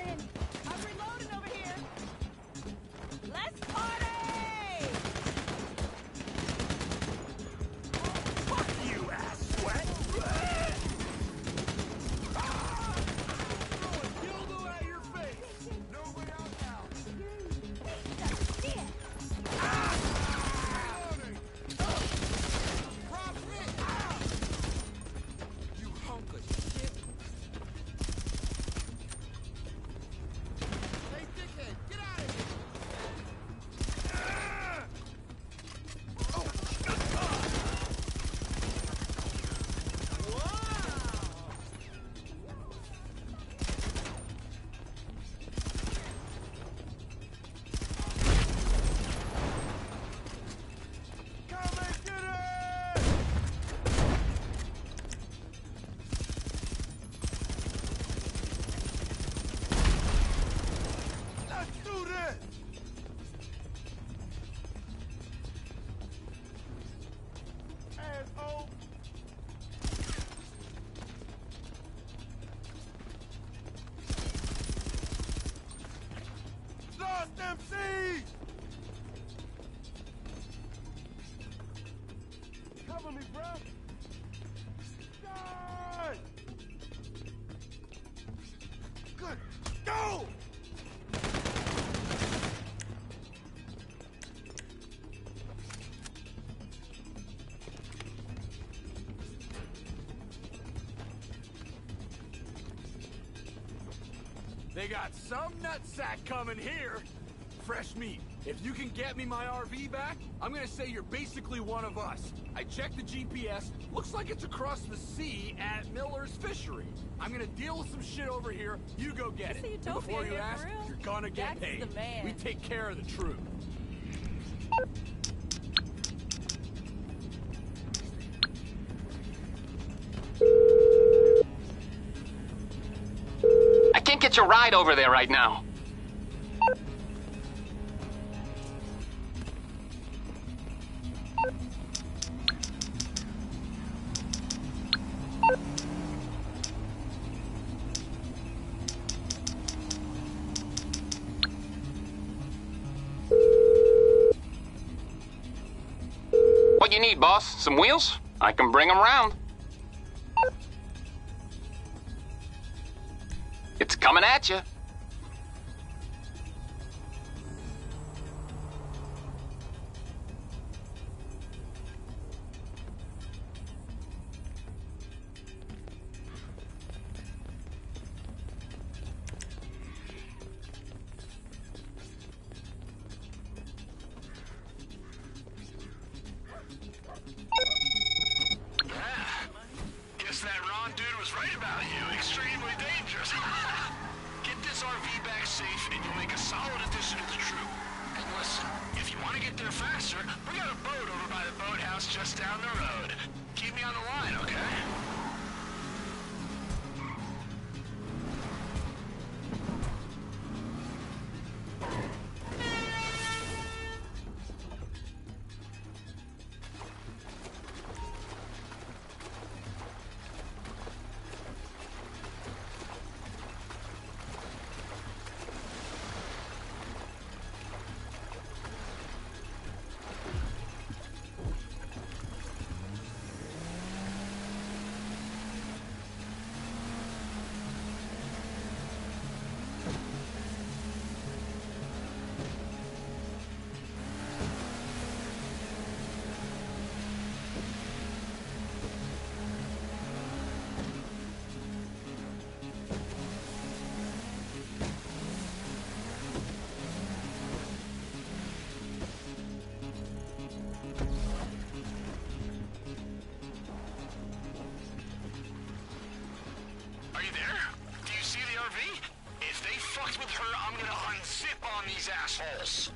Lost M C! Cover me, bro. Die! Good. Go! They got some nutsack coming here. Fresh meat. If you can get me my R V back, I'm gonna say you're basically one of us. I checked the G P S. Looks like it's across the sea at Miller's Fishery. I'm gonna deal with some shit over here. You go get it. And before you ask, you're gonna get paid. We take care of the truth. I can't get your ride over there right now. What you need, boss? Some wheels? I can bring them round. It's coming at you. Guess that Ron dude was right about you. Extremely dangerous. Get this R V back safe and you'll make a solid addition to the troop. And listen, if you want to get there faster, we got a boat over by the boathouse just down the road. Keep me on the line, okay? Are you there? Do you see the R V? If they fucked with her, I'm gonna unzip on these assholes.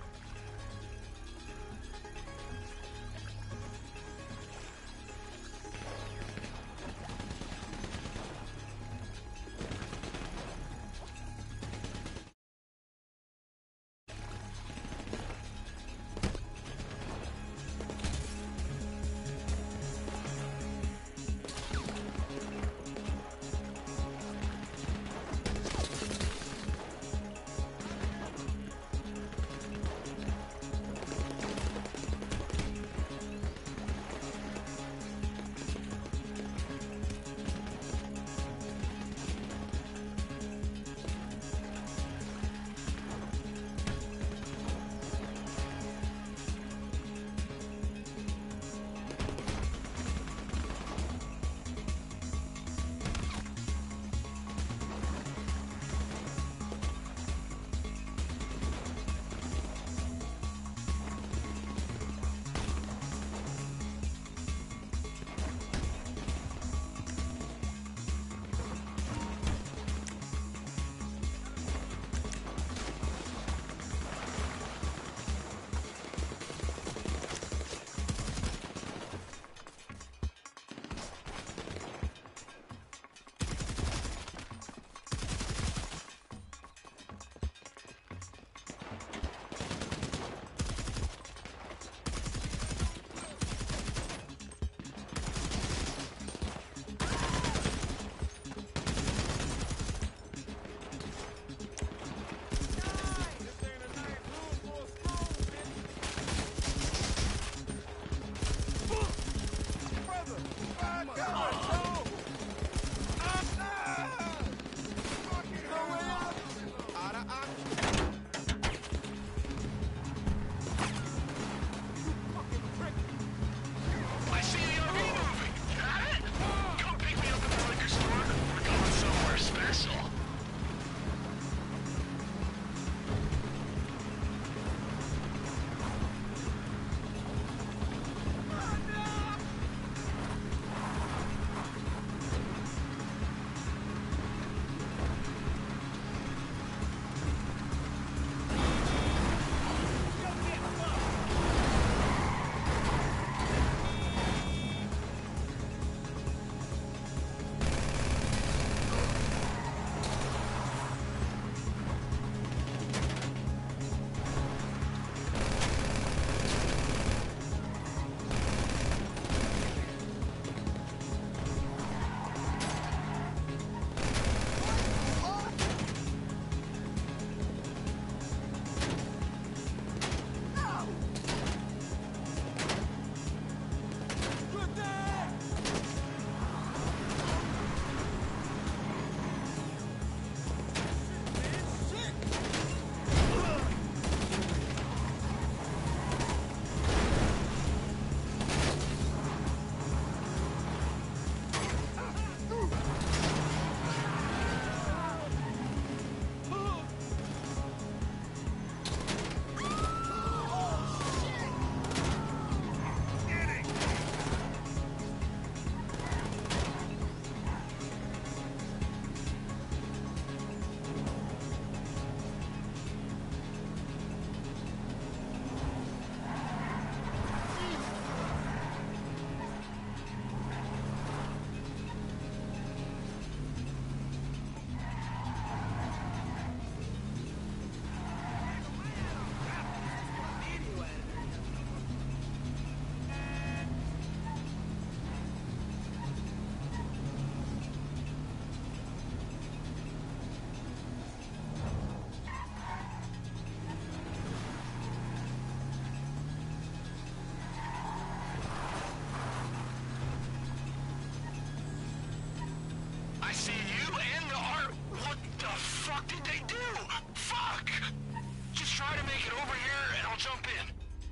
I'll jump in.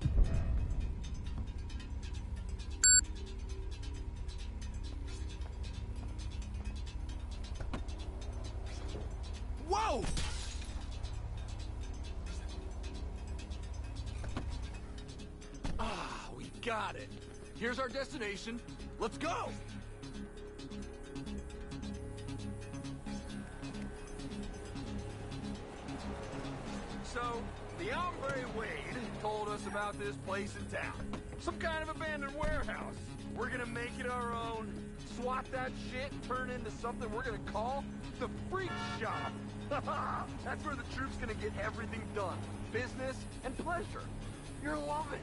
Whoa! Ah, we got it. Here's our destination. Let's go! So, the hombre Wade told us about this place in town. Some kind of abandoned warehouse. We're gonna make it our own, swap that shit, and turn it into something we're gonna call the Freak Shop. That's where the troop's gonna get everything done. Business and pleasure. You're loving.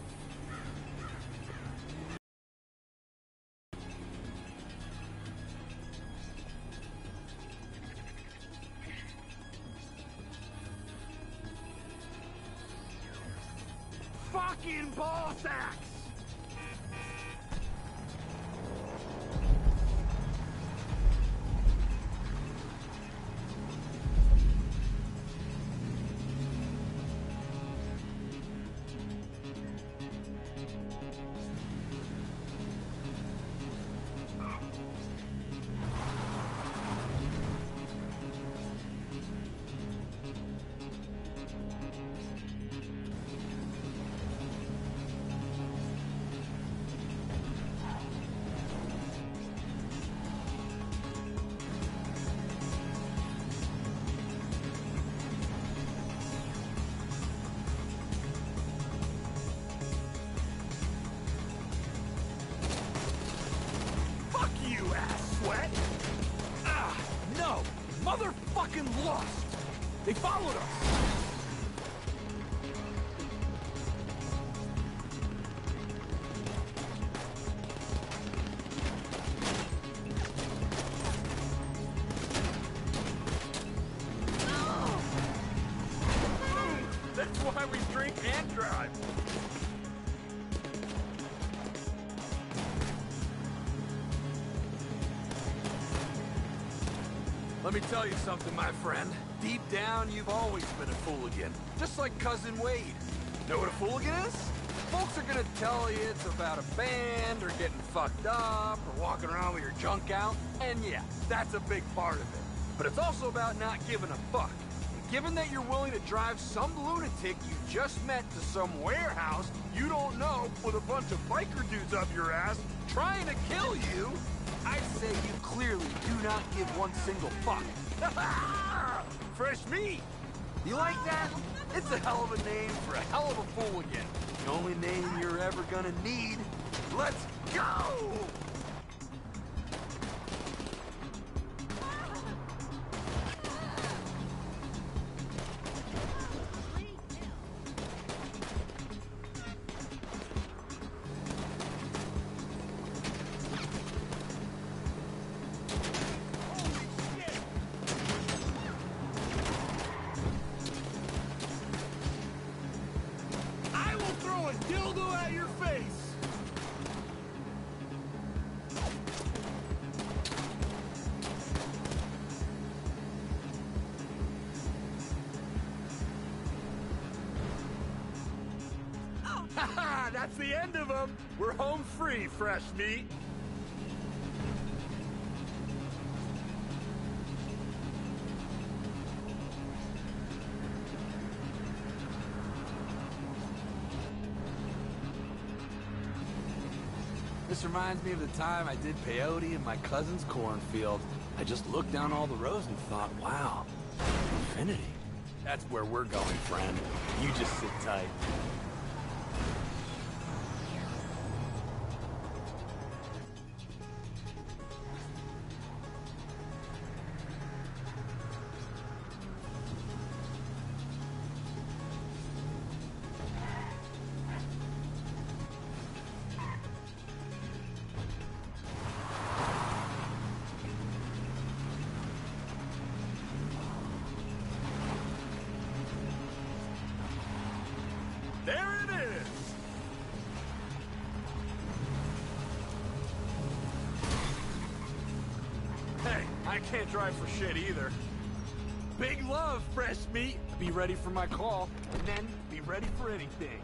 Fucking ball sacks! Motherfucking lost! They followed us! That's why we drink and drive! Let me tell you something, my friend. Deep down, you've always been a fooligan. Just like Cousin Wade. Know what a fooligan is? Folks are gonna tell you it's about a band, or getting fucked up, or walking around with your junk out. And yeah, that's a big part of it. But it's also about not giving a fuck. And given that you're willing to drive some lunatic you just met to some warehouse you don't know with a bunch of biker dudes up your ass trying to kill you, I'd say you clearly do not give one single fuck. Fresh meat! You like that? It's a hell of a name for a hell of a fooligan. The only name you're ever gonna need. Let's go! Dildo at your face! Oh. Haha, that's the end of them! We're home free, fresh meat! This reminds me of the time I did peyote in my cousin's cornfield. I just looked down all the rows and thought, wow, infinity. That's where we're going, friend. You just sit tight. There it is! Hey, I can't drive for shit either. Big love, fresh meat. Be ready for my call, and then be ready for anything.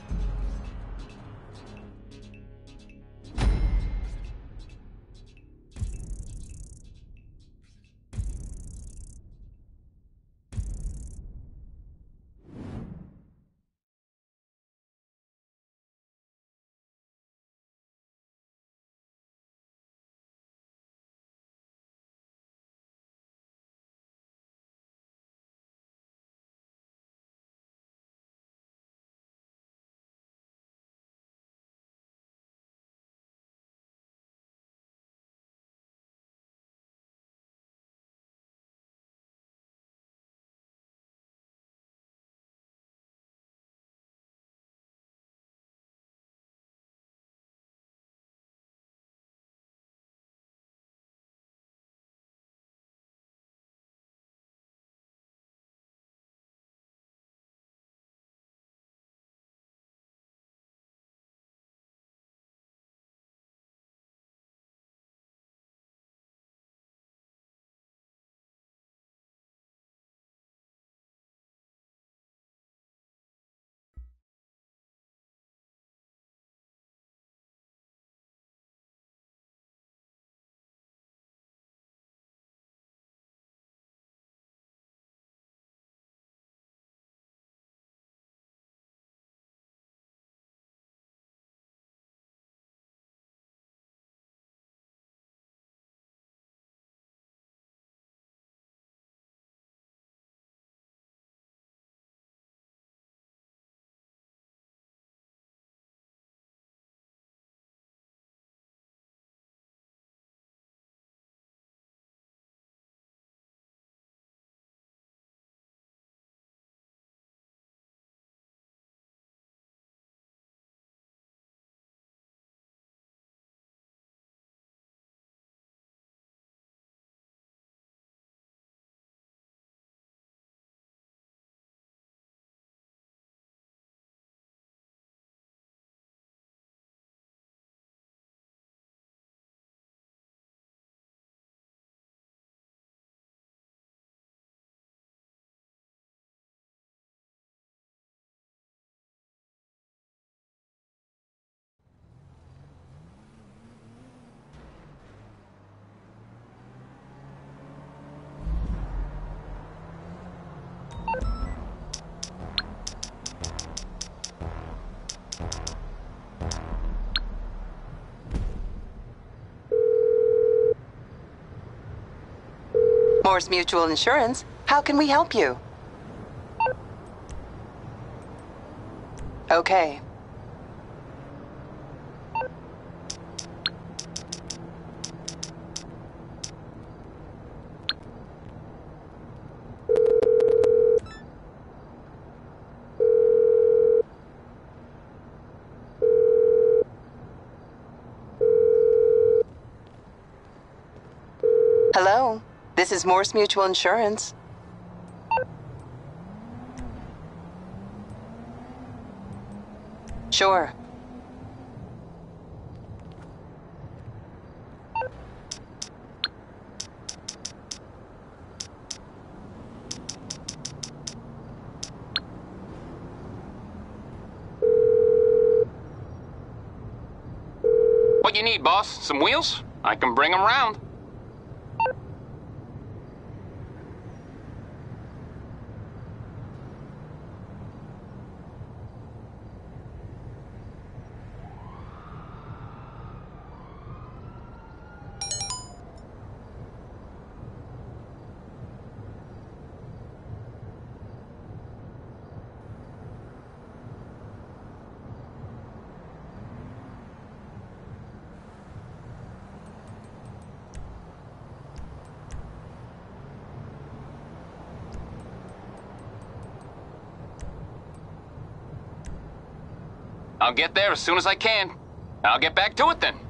Morse Mutual Insurance. How can we help you? Okay. Hello, this is Morse Mutual Insurance. Sure. What you need, boss? Some wheels? I can bring them round. I'll get there as soon as I can. I'll get back to it then.